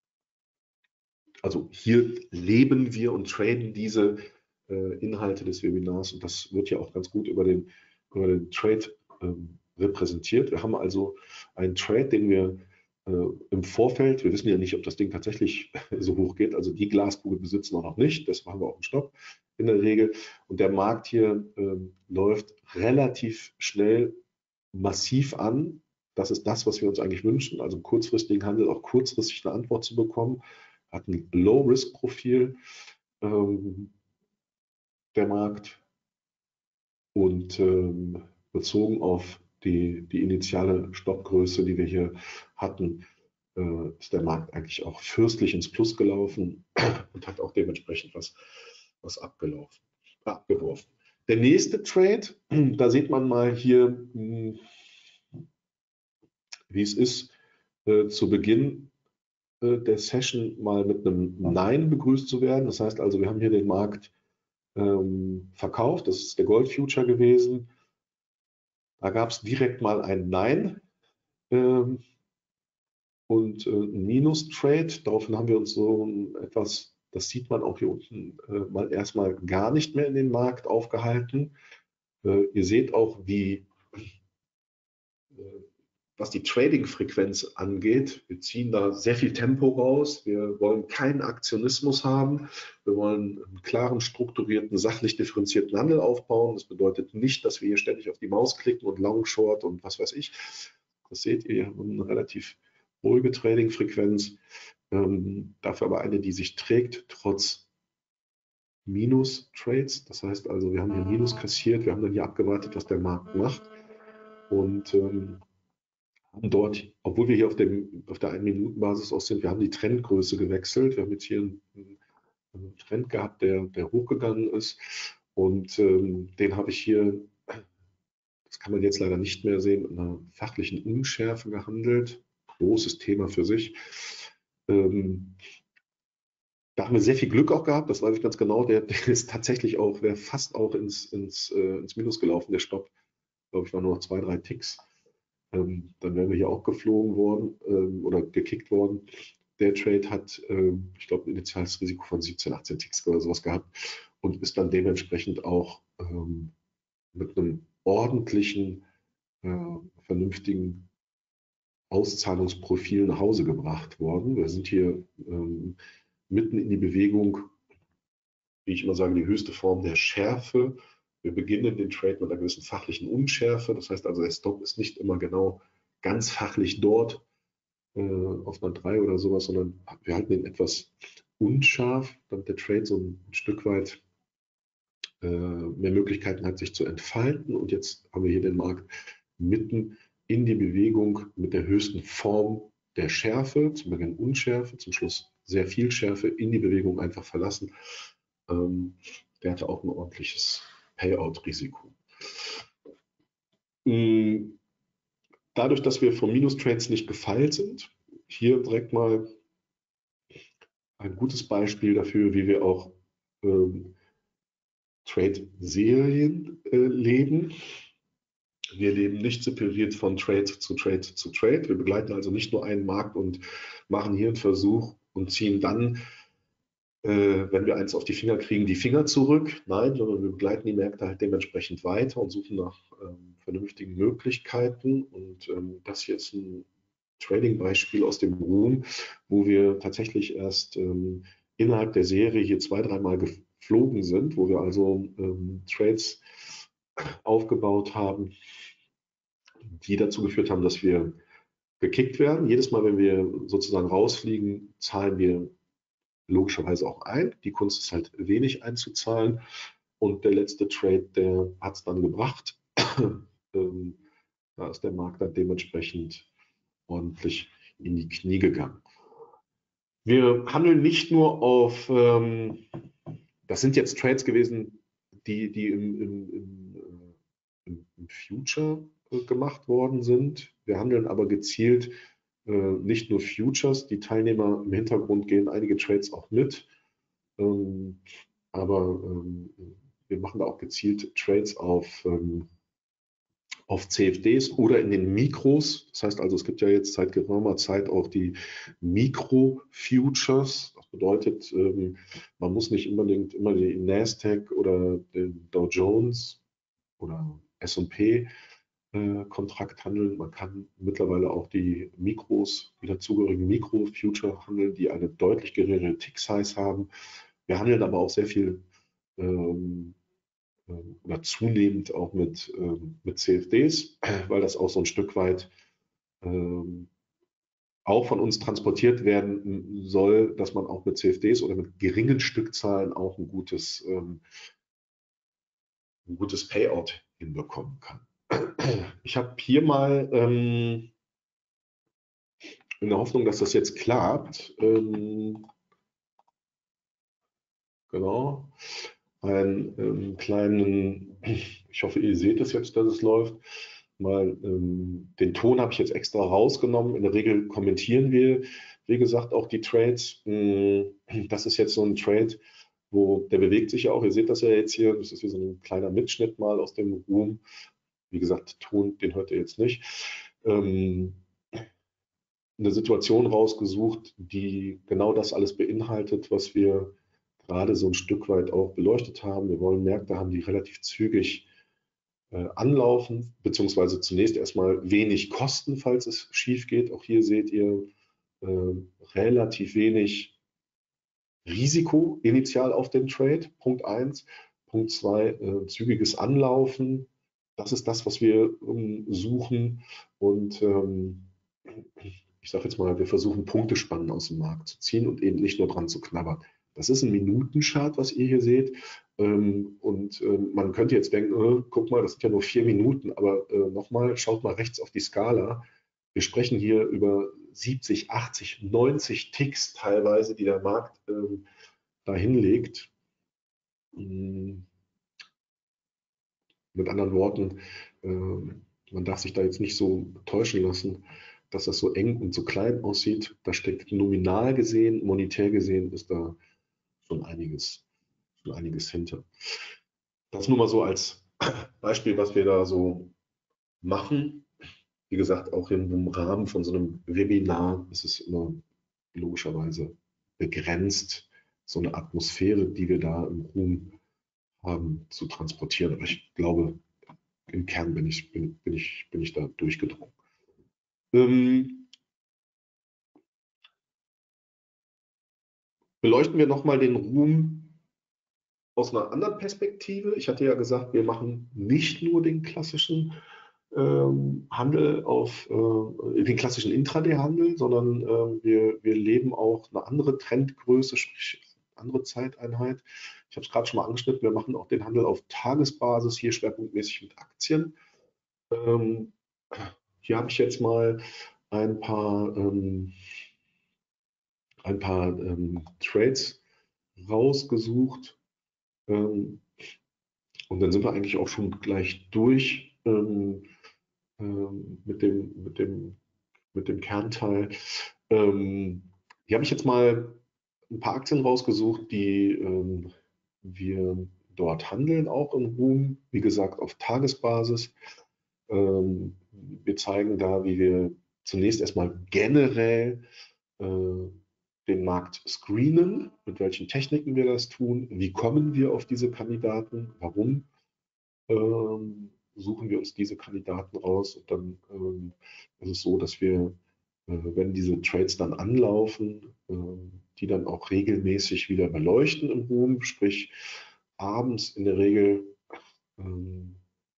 D: also hier leben wir und traden diese äh, Inhalte des Webinars und das wird ja auch ganz gut über den, über den Trade ähm, repräsentiert. Wir haben also einen Trade, den wir äh, im Vorfeld, wir wissen ja nicht, ob das Ding tatsächlich so hoch geht, also die Glaskugel besitzen wir noch nicht, das machen wir auch im Stopp in der Regel. Und der Markt hier äh, läuft relativ schnell massiv an. Das ist das, was wir uns eigentlich wünschen, also im kurzfristigen Handel auch kurzfristig eine Antwort zu bekommen. Hat ein Low-Risk-Profil, ähm, der Markt, und ähm, bezogen auf die, die initiale Stoppgröße, die wir hier hatten, äh, ist der Markt eigentlich auch fürstlich ins Plus gelaufen und hat auch dementsprechend was, was abgelaufen, abgeworfen. Der nächste Trade, da sieht man mal hier, mh, wie es ist, äh, zu Beginn äh, der Session mal mit einem Nein begrüßt zu werden. Das heißt also, wir haben hier den Markt ähm, verkauft. Das ist der Gold Future gewesen. Da gab es direkt mal ein Nein ähm, und äh, ein Minus-Trade. Daraufhin haben wir uns so etwas, das sieht man auch hier unten, äh, mal erstmal gar nicht mehr in den Markt aufgehalten. Äh, ihr seht auch, wie äh, was die Trading-Frequenz angeht, wir ziehen da sehr viel Tempo raus. Wir wollen keinen Aktionismus haben. Wir wollen einen klaren, strukturierten, sachlich differenzierten Handel aufbauen. Das bedeutet nicht, dass wir hier ständig auf die Maus klicken und Long, Short und was weiß ich. Das seht ihr, wir haben eine relativ ruhige Trading-Frequenz. Ähm, dafür aber eine, die sich trägt, trotz Minus-Trades. Das heißt also, wir haben hier Minus kassiert. Wir haben dann hier abgewartet, was der Markt macht. Und ähm, haben dort, obwohl wir hier auf, dem, auf der ein-Minuten-Basis aus sind, wir haben die Trendgröße gewechselt. Wir haben jetzt hier einen, einen Trend gehabt, der, der hochgegangen ist. Und ähm, den habe ich hier, das kann man jetzt leider nicht mehr sehen, mit einer fachlichen Unschärfe gehandelt. Großes Thema für sich. Ähm, da haben wir sehr viel Glück auch gehabt, das weiß ich ganz genau. Der, der ist tatsächlich auch, wäre fast auch ins, ins, äh, ins Minus gelaufen, der Stopp. Ich glaube, ich war nur noch zwei, drei Ticks. Ähm, dann wären wir hier auch geflogen worden ähm, oder gekickt worden. Der Trade hat, ähm, ich glaube, ein initiales Risiko von siebzehn, achtzehn Ticks oder sowas gehabt und ist dann dementsprechend auch ähm, mit einem ordentlichen, äh, vernünftigen Auszahlungsprofil nach Hause gebracht worden. Wir sind hier ähm, mitten in die Bewegung, wie ich immer sage, die höchste Form der Schärfe. Wir beginnen den Trade mit einer gewissen fachlichen Unschärfe. Das heißt also, der Stop ist nicht immer genau ganz fachlich dort äh, auf einer drei oder sowas, sondern wir halten ihn etwas unscharf, damit der Trade so ein Stück weit äh, mehr Möglichkeiten hat, sich zu entfalten. Und jetzt haben wir hier den Markt mitten in die Bewegung mit der höchsten Form der Schärfe, zum Beginn Unschärfe, zum Schluss sehr viel Schärfe, in die Bewegung einfach verlassen. Ähm, der hatte auch ein ordentliches Payout-Risiko. Dadurch, dass wir von Minus-Trades nicht gefeilt sind, hier direkt mal ein gutes Beispiel dafür, wie wir auch ähm, Trade-Serien äh, leben. Wir leben nicht separiert von Trade zu Trade zu Trade. Wir begleiten also nicht nur einen Markt und machen hier einen Versuch und ziehen dann, äh, wenn wir eins auf die Finger kriegen, die Finger zurück. Nein, sondern wir begleiten die Märkte halt dementsprechend weiter und suchen nach ähm, vernünftigen Möglichkeiten. Und ähm, das hier ist ein Trading-Beispiel aus dem Room, wo wir tatsächlich erst ähm, innerhalb der Serie hier zwei, dreimal geflogen sind, wo wir also ähm, Trades aufgebaut haben, die dazu geführt haben, dass wir gekickt werden. Jedes Mal, wenn wir sozusagen rausfliegen, zahlen wir logischerweise auch ein. Die Kunst ist halt wenig einzuzahlen. Und der letzte Trade, der hat es dann gebracht. ähm, da ist der Markt dann dementsprechend ordentlich in die Knie gegangen. Wir handeln nicht nur auf, ähm, das sind jetzt Trades gewesen, die, die im, im, im, im, im Future äh, gemacht worden sind. Wir handeln aber gezielt äh, nicht nur Futures. Die Teilnehmer im Hintergrund gehen einige Trades auch mit. Ähm, aber ähm, wir machen da auch gezielt Trades auf ähm, auf C F Ds oder in den Mikros. Das heißt also, es gibt ja jetzt seit geraumer Zeit auch die Mikro-Futures. Das bedeutet, ähm, man muss nicht unbedingt immer die Nasdaq oder den Dow Jones oder S und P äh, Kontrakt handeln. Man kann mittlerweile auch die Mikros, die dazugehörigen Mikro-Future handeln, die eine deutlich geringere Tick-Size haben. Wir handeln aber auch sehr viel ähm, oder zunehmend auch mit, ähm, mit C F Ds, weil das auch so ein Stück weit ähm, auch von uns transportiert werden soll, dass man auch mit C F Ds oder mit geringen Stückzahlen auch ein gutes, ähm, ein gutes Payout hinbekommen kann. Ich habe hier mal ähm, in der Hoffnung, dass das jetzt klappt, ähm, genau, einen ähm, kleinen, ich hoffe, ihr seht es jetzt, dass es läuft, mal ähm, den Ton habe ich jetzt extra rausgenommen. In der Regel kommentieren wir, wie gesagt, auch die Trades. Das ist jetzt so ein Trade, wo der bewegt sich ja auch. Ihr seht das ja jetzt hier. Das ist wie so ein kleiner Mitschnitt mal aus dem Room. Wie gesagt, Ton, den hört ihr jetzt nicht. Ähm, eine Situation rausgesucht, die genau das alles beinhaltet, was wir gerade so ein Stück weit auch beleuchtet haben. Wir wollen Märkte haben, die relativ zügig äh, anlaufen, beziehungsweise zunächst erstmal wenig kosten, falls es schief geht. Auch hier seht ihr äh, relativ wenig Risiko initial auf den Trade. Punkt eins. Punkt zwei, äh, zügiges Anlaufen. Das ist das, was wir ähm, suchen. Und ähm, ich sage jetzt mal, wir versuchen Punktespannen aus dem Markt zu ziehen und eben nicht nur dran zu knabbern. Das ist ein Minutenchart, was ihr hier seht. Ähm, und ähm, man könnte jetzt denken, äh, guck mal, das sind ja nur vier Minuten, aber äh, nochmal, schaut mal rechts auf die Skala. Wir sprechen hier über siebzig, achtzig, neunzig Ticks teilweise, die der Markt ähm, da hinlegt. Ähm, mit anderen Worten, äh, man darf sich da jetzt nicht so täuschen lassen, dass das so eng und so klein aussieht. Da steckt nominal gesehen, monetär gesehen, ist da schon einiges, schon einiges hinter. Das nur mal so als Beispiel, was wir da so machen. Wie gesagt, auch im Rahmen von so einem Webinar ist es immer logischerweise begrenzt, so eine Atmosphäre, die wir da im Room haben, zu transportieren. Aber ich glaube, im Kern bin ich, bin, bin ich, bin ich da durchgedrungen. Ähm, beleuchten wir nochmal den Room aus einer anderen Perspektive. Ich hatte ja gesagt, wir machen nicht nur den klassischen ähm, Handel auf äh, den klassischen Intraday-Handel, sondern äh, wir, wir leben auch eine andere Trendgröße, sprich andere Zeiteinheit. Ich habe es gerade schon mal angeschnitten, wir machen auch den Handel auf Tagesbasis, hier schwerpunktmäßig mit Aktien. Ähm, hier habe ich jetzt mal ein paar, ähm, ein paar ähm, Trades rausgesucht. Ähm, und dann sind wir eigentlich auch schon gleich durch ähm, ähm, mit, dem, mit, dem, mit dem Kernteil. Ähm, hier habe ich jetzt mal ein paar Aktien rausgesucht, die ähm, wir dort handeln, auch im Room, wie gesagt, auf Tagesbasis. Ähm, wir zeigen da, wie wir zunächst erstmal generell äh, den Markt screenen, mit welchen Techniken wir das tun, wie kommen wir auf diese Kandidaten, warum ähm, suchen wir uns diese Kandidaten raus. Und dann ähm, ist es so, dass wir, äh, wenn diese Trades dann anlaufen, äh, die dann auch regelmäßig wieder beleuchten im Room, sprich abends in der Regel ähm,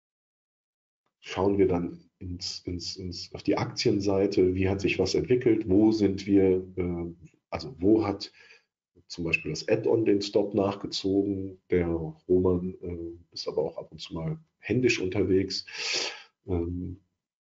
D: schauen wir dann ins, ins, ins, auf die Aktienseite, wie hat sich was entwickelt, wo sind wir, äh, also wo hat zum Beispiel das Add-on den Stop nachgezogen, der Roman äh, ist aber auch ab und zu mal händisch unterwegs. Ähm,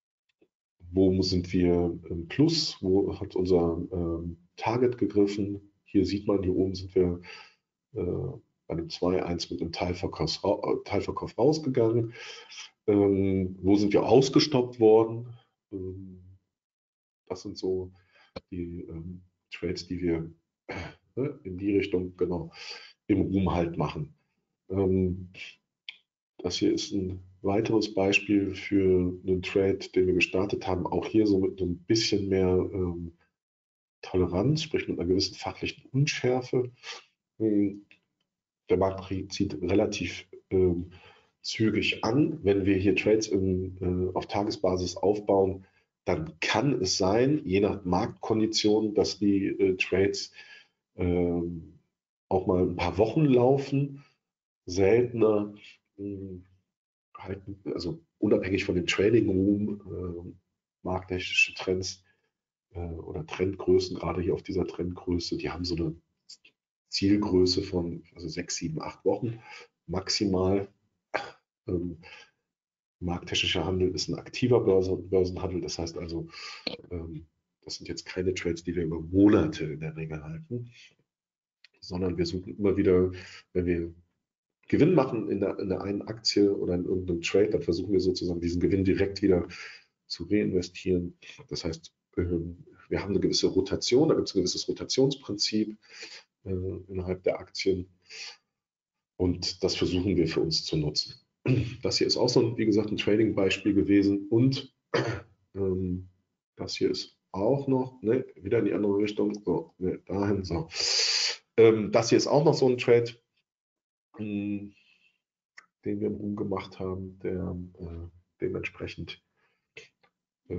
D: wo sind wir im Plus, wo hat unser ähm, Target gegriffen? Hier sieht man, hier oben sind wir äh, bei dem zwei eins mit einem Teilverkauf, Teilverkauf rausgegangen. Ähm, wo sind wir ausgestoppt worden? Ähm, das sind so die ähm, Trades, die wir äh, in die Richtung genau im Room halt machen. Ähm, das hier ist ein weiteres Beispiel für einen Trade, den wir gestartet haben. Auch hier so mit ein bisschen mehr ähm, Toleranz, sprich mit einer gewissen fachlichen Unschärfe. Ähm, der Markt zieht relativ ähm, zügig an. Wenn wir hier Trades im, äh, auf Tagesbasis aufbauen, dann kann es sein, je nach Marktkonditionen, dass die äh, Trades ähm, auch mal ein paar Wochen laufen. Seltener, mh, halt, also unabhängig von dem Trading Room, äh, markttechnische Trends äh, oder Trendgrößen, gerade hier auf dieser Trendgröße, die haben so eine Zielgröße von also sechs, sieben, acht Wochen maximal. Ähm, markttechnischer Handel ist ein aktiver Börsen, Börsenhandel, das heißt also, ähm, das sind jetzt keine Trades, die wir über Monate in der Regel halten, sondern wir suchen immer wieder, wenn wir Gewinn machen in der, in der einen Aktie oder in irgendeinem Trade, dann versuchen wir sozusagen diesen Gewinn direkt wieder zu reinvestieren. Das heißt, ähm, wir haben eine gewisse Rotation, da gibt es ein gewisses Rotationsprinzip äh, innerhalb der Aktien und das versuchen wir für uns zu nutzen. Das hier ist auch so, wie gesagt, ein Trading-Beispiel gewesen und ähm, das hier ist auch noch, ne, wieder in die andere Richtung, so, ne, dahin, so. Ähm, das hier ist auch noch so ein Trade, mh, den wir im Room gemacht haben, der äh, dementsprechend äh,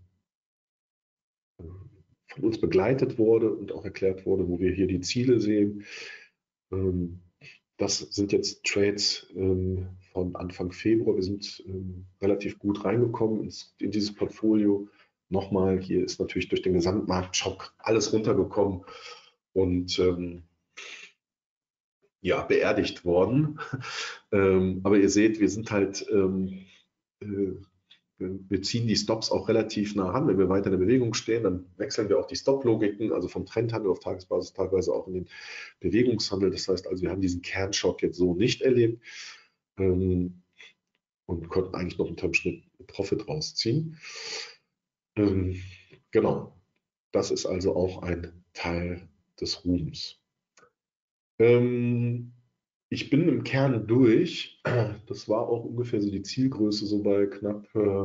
D: von uns begleitet wurde und auch erklärt wurde, wo wir hier die Ziele sehen. Ähm, das sind jetzt Trades ähm, von Anfang Februar. Wir sind ähm, relativ gut reingekommen ins, in dieses Portfolio. Nochmal, hier ist natürlich durch den Gesamtmarktschock alles runtergekommen und ähm, ja, beerdigt worden. ähm, aber ihr seht, wir sind halt ähm, äh, wir ziehen die Stops auch relativ nah ran. Wenn wir weiter in der Bewegung stehen, dann wechseln wir auch die Stop-Logiken, also vom Trendhandel auf Tagesbasis teilweise auch in den Bewegungshandel. Das heißt also, wir haben diesen Kernschock jetzt so nicht erlebt ähm, und konnten eigentlich noch unterm Schnitt Profit rausziehen. Ähm, genau, das ist also auch ein Teil des Ruhms. Ähm, ich bin im Kern durch. Das war auch ungefähr so die Zielgröße, so bei knapp äh,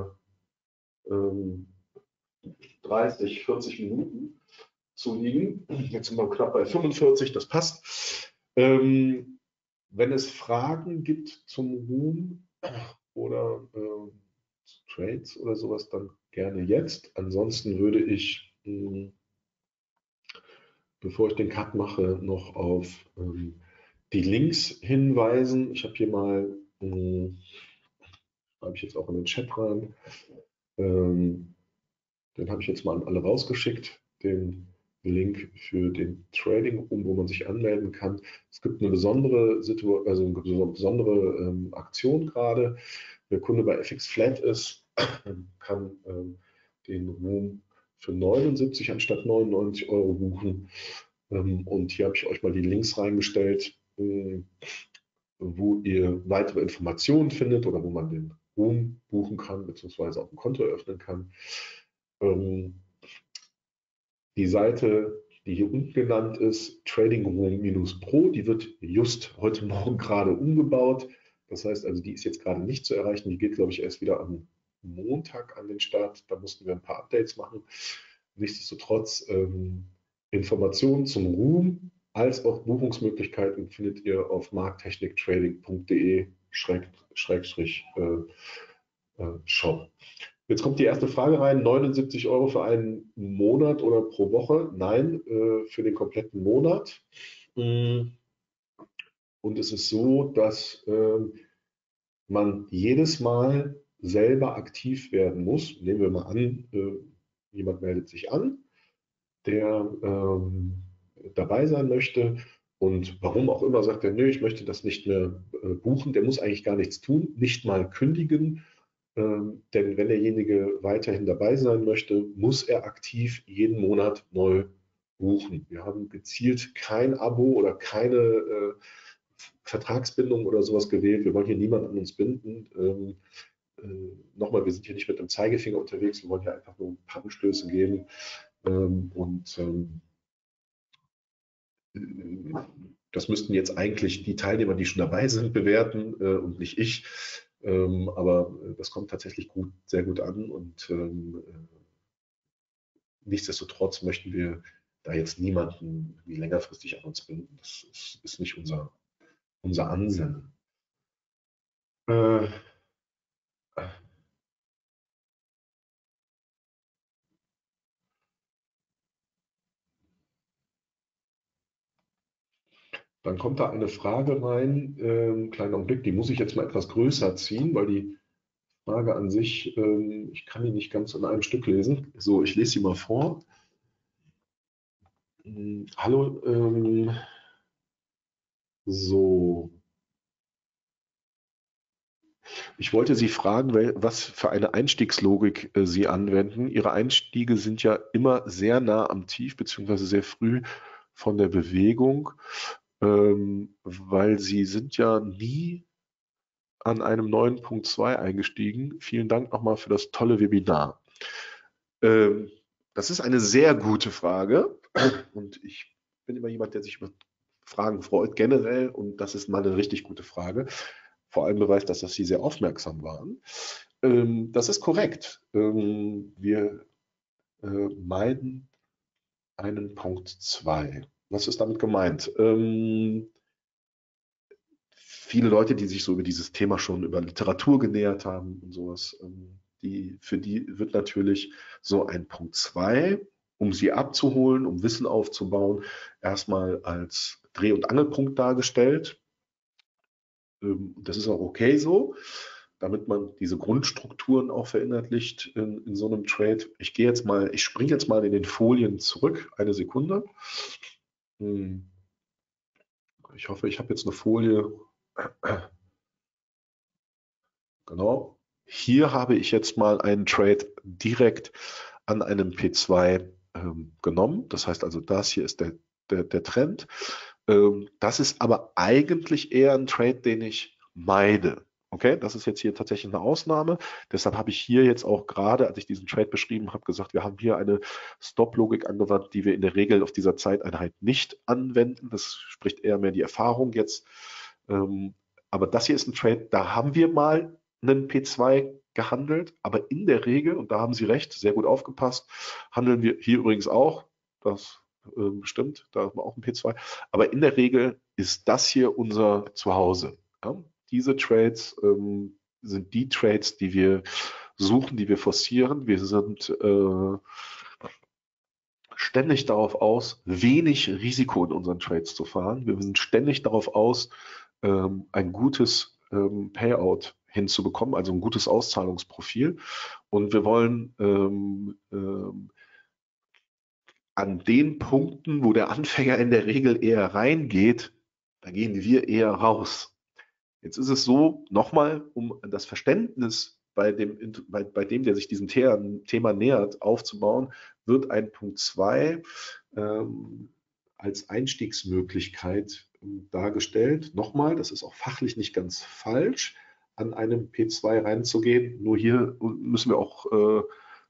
D: dreißig, vierzig Minuten zu liegen. Jetzt sind wir knapp bei fünfundvierzig, das passt. Ähm, wenn es Fragen gibt zum Room oder äh, Trades oder sowas, dann gerne jetzt. Ansonsten würde ich, mh, bevor ich den Cut mache, noch auf ähm, die Links hinweisen. Ich habe hier mal, mh, schreibe ich jetzt auch in den Chat rein, ähm, den habe ich jetzt mal an alle rausgeschickt, den Link für den Trading Room, wo man sich anmelden kann. Es gibt eine besondere Situation, also eine besondere ähm, Aktion gerade. Wer Kunde bei F X Flat ist, kann ähm, den Room für neunundsiebzig anstatt neunundneunzig Euro buchen. Ähm, und hier habe ich euch mal die Links reingestellt, äh, wo ihr weitere Informationen findet oder wo man den Room buchen kann, beziehungsweise auch ein Konto eröffnen kann. Ähm, die Seite die hier unten genannt ist, Trading Room Pro. Die wird just heute Morgen gerade umgebaut. Das heißt also, die ist jetzt gerade nicht zu erreichen. Die geht, glaube ich, erst wieder am Montag an den Start. Da mussten wir ein paar Updates machen. Nichtsdestotrotz ähm, Informationen zum Room als auch Buchungsmöglichkeiten findet ihr auf markttechniktrading punkt de Schrägstrich Shop. Jetzt kommt die erste Frage rein, neunundsiebzig Euro für einen Monat oder pro Woche? Nein, äh, für den kompletten Monat. Und es ist so, dass äh, man jedes Mal selber aktiv werden muss. Nehmen wir mal an, äh, jemand meldet sich an, der ähm, dabei sein möchte und warum auch immer sagt er, nö, ich möchte das nicht mehr äh, buchen, der muss eigentlich gar nichts tun, nicht mal kündigen, ähm, denn wenn derjenige weiterhin dabei sein möchte, muss er aktiv jeden Monat neu buchen. Wir haben gezielt kein Abo oder keine äh, Vertragsbindung oder sowas gewählt. Wir wollen hier niemanden an uns binden. Ähm, äh, nochmal, wir sind hier nicht mit dem Zeigefinger unterwegs, wir wollen hier einfach nur ein paar Anstöße geben. Ähm, und ähm, das müssten jetzt eigentlich die Teilnehmer, die schon dabei sind, bewerten äh, und nicht ich. Ähm, aber das kommt tatsächlich gut, sehr gut an und ähm, nichtsdestotrotz möchten wir da jetzt niemanden wie längerfristig an uns binden. Das ist, ist nicht unser, unser Ansinnen. Äh, Dann kommt da eine Frage rein, ähm, kleinen Augenblick, die muss ich jetzt mal etwas größer ziehen, weil die Frage an sich, ähm, ich kann die nicht ganz in einem Stück lesen. So, ich lese sie mal vor. Hm, hallo, ähm, so. Ich wollte Sie fragen, was für eine Einstiegslogik äh, Sie anwenden. Ihre Einstiege sind ja immer sehr nah am Tief, beziehungsweise sehr früh von der Bewegung, ähm, weil Sie sind ja nie an einem neuen Punkt zwei eingestiegen. Vielen Dank nochmal für das tolle Webinar. Ähm, das ist eine sehr gute Frage und ich bin immer jemand, der sich über Fragen freut, generell, und das ist mal eine richtig gute Frage. Vor allem beweist das, dass Sie sehr aufmerksam waren. Ähm, das ist korrekt. Ähm, wir äh, meiden einen Punkt zwei. Was ist damit gemeint? Ähm, viele Leute, die sich so über dieses Thema schon über Literatur genähert haben und sowas, ähm, die, für die wird natürlich so ein Punkt zwei, um sie abzuholen, um Wissen aufzubauen, erstmal als Dreh- und Angelpunkt dargestellt. Ähm, das ist auch okay so, damit man diese Grundstrukturen auch verinnerlicht in, in so einem Trade. Ich gehe jetzt mal, ich springe jetzt mal in den Folien zurück, eine Sekunde. Hm. Ich hoffe, ich habe jetzt eine Folie. Genau. Hier habe ich jetzt mal einen Trade direkt an einem P zwei ähm, genommen. Das heißt also, das hier ist der, der, der Trend. Ähm, das ist aber eigentlich eher ein Trade, den ich meide. Okay, das ist jetzt hier tatsächlich eine Ausnahme. Deshalb habe ich hier jetzt auch gerade, als ich diesen Trade beschrieben habe, gesagt, wir haben hier eine Stop-Logik angewandt, die wir in der Regel auf dieser Zeiteinheit nicht anwenden. Das spricht eher mehr die Erfahrung jetzt. Ähm, aber das hier ist ein Trade, da haben wir mal einen P zwei gehandelt, aber in der Regel, und da haben Sie recht, sehr gut aufgepasst, handeln wir hier übrigens auch, das äh, bestimmt, da haben wir auch ein P zwei, aber in der Regel ist das hier unser Zuhause. Ja? Diese Trades ähm, sind die Trades, die wir suchen, die wir forcieren. Wir sind äh, ständig darauf aus, wenig Risiko in unseren Trades zu fahren. Wir sind ständig darauf aus, ähm, ein gutes ähm, Payout hinzubekommen, also ein gutes Auszahlungsprofil. Und wir wollen ähm, ähm, an den Punkten, wo der Anfänger in der Regel eher reingeht, da gehen wir eher raus. Jetzt ist es so, nochmal, um das Verständnis bei dem, bei, bei dem, der sich diesem Thema nähert, aufzubauen, wird ein Punkt zwei ähm, als Einstiegsmöglichkeit ähm, dargestellt. Nochmal, das ist auch fachlich nicht ganz falsch, an einem P zwei reinzugehen. Nur hier müssen wir auch äh,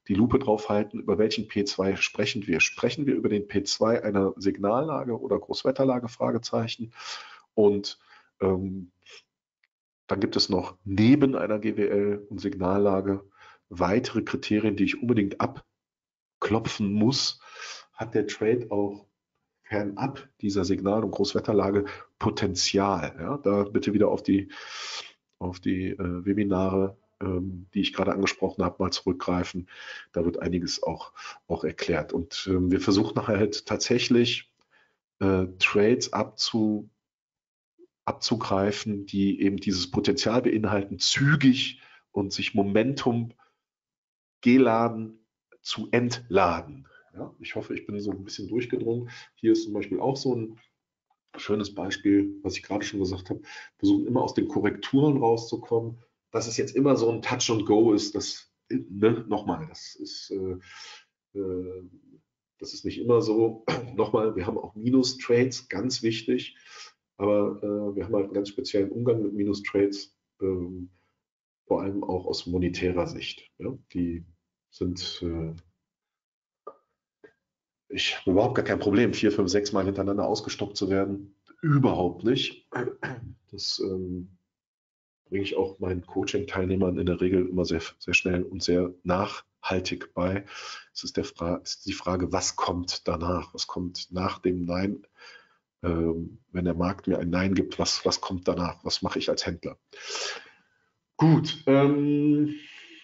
D: die Lupe drauf halten, über welchen P zwei sprechen wir. Sprechen wir über den P zwei einer Signallage oder Großwetterlage, Fragezeichen. Und ähm, dann gibt es noch neben einer G W L und Signallage weitere Kriterien, die ich unbedingt abklopfen muss. Hat der Trade auch fernab dieser Signal- und Großwetterlage Potenzial? Ja, da bitte wieder auf die, auf die äh, Webinare, ähm, die ich gerade angesprochen habe, mal zurückgreifen. Da wird einiges auch, auch erklärt. Und ähm, wir versuchen nachher halt tatsächlich äh, Trades abzu, abzugreifen, die eben dieses Potenzial beinhalten, zügig und sich Momentum geladen zu entladen. Ja, ich hoffe, ich bin so ein bisschen durchgedrungen. Hier ist zum Beispiel auch so ein schönes Beispiel, was ich gerade schon gesagt habe. Versuchen immer aus den Korrekturen rauszukommen. Dass es jetzt immer so ein Touch and Go ist, das, ne, nochmal, das ist, äh, äh, das ist nicht immer so. Nochmal, wir haben auch Minus-Trades, ganz wichtig. Aber äh, wir haben halt einen ganz speziellen Umgang mit Minus-Trades, ähm, vor allem auch aus monetärer Sicht. Ja? Die sind, äh, ich habe überhaupt gar kein Problem, vier, fünf, sechs Mal hintereinander ausgestoppt zu werden. Überhaupt nicht. Das ähm, bringe ich auch meinen Coaching-Teilnehmern in der Regel immer sehr, sehr schnell und sehr nachhaltig bei. Es ist, der Fra- es ist die Frage, was kommt danach? Was kommt nach dem Nein? Ähm, wenn der Markt mir ein Nein gibt, was, was kommt danach? Was mache ich als Händler? Gut. Ähm,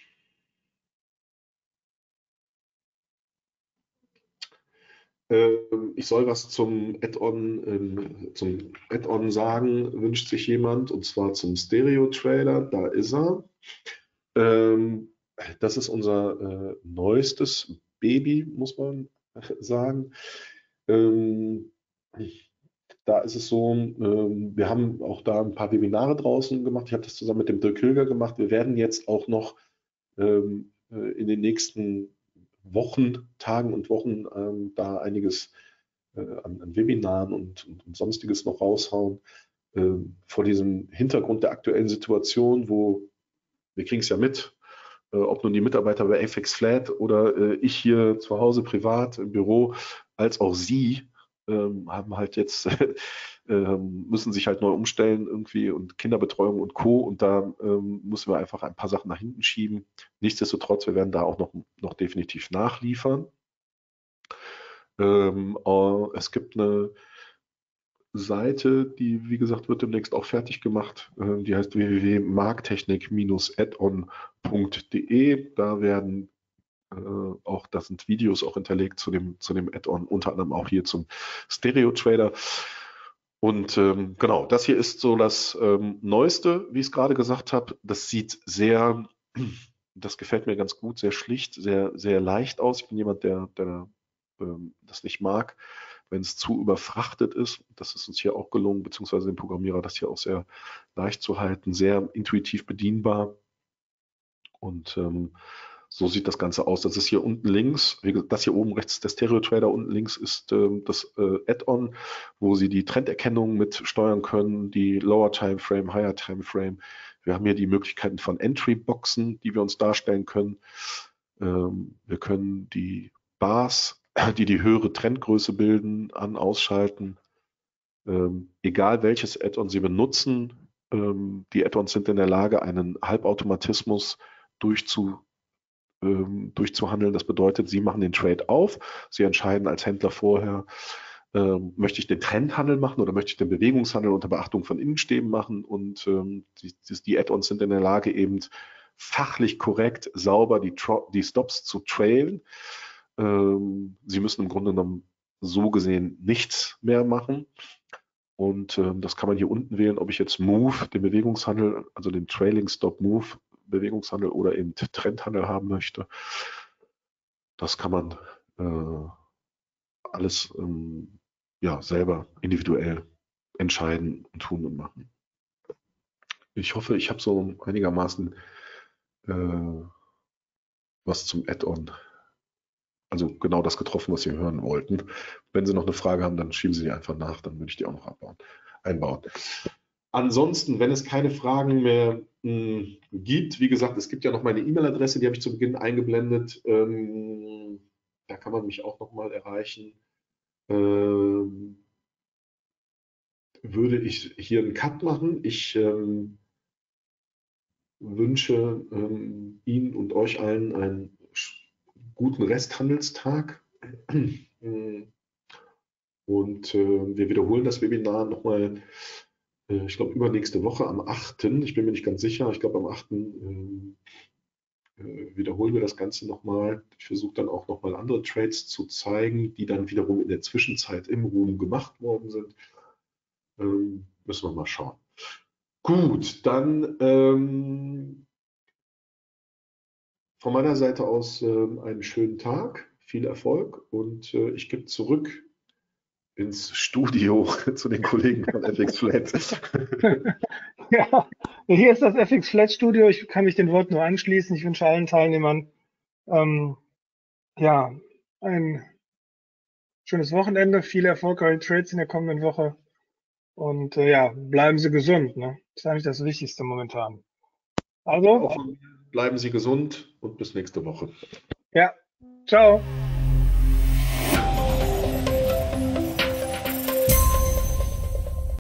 D: Ähm, ich soll was zum Add-on ähm, zum Add-on sagen, wünscht sich jemand, und zwar zum Stereo-Trailer. Da ist er. Ähm, das ist unser äh, neuestes Baby, muss man sagen. Ähm, da ist es so, ähm, wir haben auch da ein paar Webinare draußen gemacht. Ich habe das zusammen mit dem Dirk Hilger gemacht. Wir werden jetzt auch noch ähm, äh, in den nächsten Wochen, Tagen und Wochen ähm, da einiges äh, an, an Webinaren und, und, und sonstiges noch raushauen. Äh, vor diesem Hintergrund der aktuellen Situation, wo wir kriegen es ja mit, äh, ob nun die Mitarbeiter bei Apex Flat oder äh, ich hier zu Hause privat im Büro, als auch Sie ähm, haben halt jetzt ähm, müssen sich halt neu umstellen irgendwie und Kinderbetreuung und Co. Und da ähm, müssen wir einfach ein paar Sachen nach hinten schieben. Nichtsdestotrotz, wir werden da auch noch, noch definitiv nachliefern. Ähm, äh, es gibt eine Seite, die, wie gesagt, wird demnächst auch fertig gemacht. Äh, die heißt w w w punkt marktechnik addon punkt de. Da werden äh, auch, da sind Videos auch hinterlegt zu dem, zu dem Add-on, unter anderem auch hier zum Stereo-Trader. Und ähm, genau, das hier ist so das ähm, Neueste, wie ich es gerade gesagt habe. Das sieht sehr, das gefällt mir ganz gut, sehr schlicht, sehr, sehr leicht aus. Ich bin jemand, der, der ähm, das nicht mag, wenn es zu überfrachtet ist. Das ist uns hier auch gelungen, beziehungsweise dem Programmierer, das hier auch sehr leicht zu halten, sehr intuitiv bedienbar. Und ähm, so sieht das Ganze aus. Das ist hier unten links, das hier oben rechts, der Stereo-Trader, unten links ist ähm, das äh, Add-on, wo Sie die Trenderkennung mit steuern können, die Lower Timeframe, Higher Timeframe. Wir haben hier die Möglichkeiten von Entry-Boxen, die wir uns darstellen können. Ähm, wir können die Bars, die die höhere Trendgröße bilden, an, ausschalten. Ähm, egal welches Add-on Sie benutzen, ähm, die Add-ons sind in der Lage, einen Halbautomatismus durchzu ähm, durchzuhandeln. Das bedeutet, Sie machen den Trade auf, Sie entscheiden als Händler vorher, ähm, möchte ich den Trendhandel machen oder möchte ich den Bewegungshandel unter Beachtung von Innenstäben machen, und ähm, die, die Add-ons sind in der Lage, eben fachlich korrekt, sauber die, die Stops zu trailen. Ähm, Sie müssen im Grunde genommen so gesehen nichts mehr machen. Und ähm, das kann man hier unten wählen, ob ich jetzt Move, den Bewegungshandel, also den Trailing Stop Move Bewegungshandel oder eben Trendhandel haben möchte. Das kann man äh, alles ähm, ja, selber individuell entscheiden und tun und machen. Ich hoffe, ich habe so einigermaßen äh, was zum Add-on, also genau das getroffen, was Sie hören wollten. Wenn Sie noch eine Frage haben, dann schieben Sie die einfach nach, dann würde ich die auch noch abbauen, einbauen. Ansonsten, wenn es keine Fragen mehr mh, gibt, wie gesagt, es gibt ja noch meine E-Mail-Adresse, die habe ich zu Beginn eingeblendet. Ähm, da kann man mich auch nochmal erreichen. Ähm, würde ich hier einen Cut machen. Ich ähm, wünsche ähm, Ihnen und euch allen einen guten Resthandelstag. Und äh, wir wiederholen das Webinar nochmal, äh, ich glaube, übernächste Woche am achten. Ich bin mir nicht ganz sicher. Ich glaube, am achten äh, äh, wiederholen wir das Ganze nochmal. Ich versuche dann auch nochmal andere Trades zu zeigen, die dann wiederum in der Zwischenzeit im Room gemacht worden sind. Ähm, müssen wir mal schauen. Gut, dann ähm, von meiner Seite aus ähm, einen schönen Tag, viel Erfolg und äh, ich gebe zurück ins Studio zu den Kollegen von F X Flat.
A: Ja, hier ist das F X Flat Studio. Ich kann mich den Worten nur anschließen. Ich wünsche allen Teilnehmern ähm, ja, ein schönes Wochenende, viele erfolgreiche Trades in der kommenden Woche und äh, ja, bleiben Sie gesund. Ne? Das ist eigentlich das Wichtigste momentan. Also,
D: Bleiben Sie gesund und bis nächste Woche.
A: ja, ciao.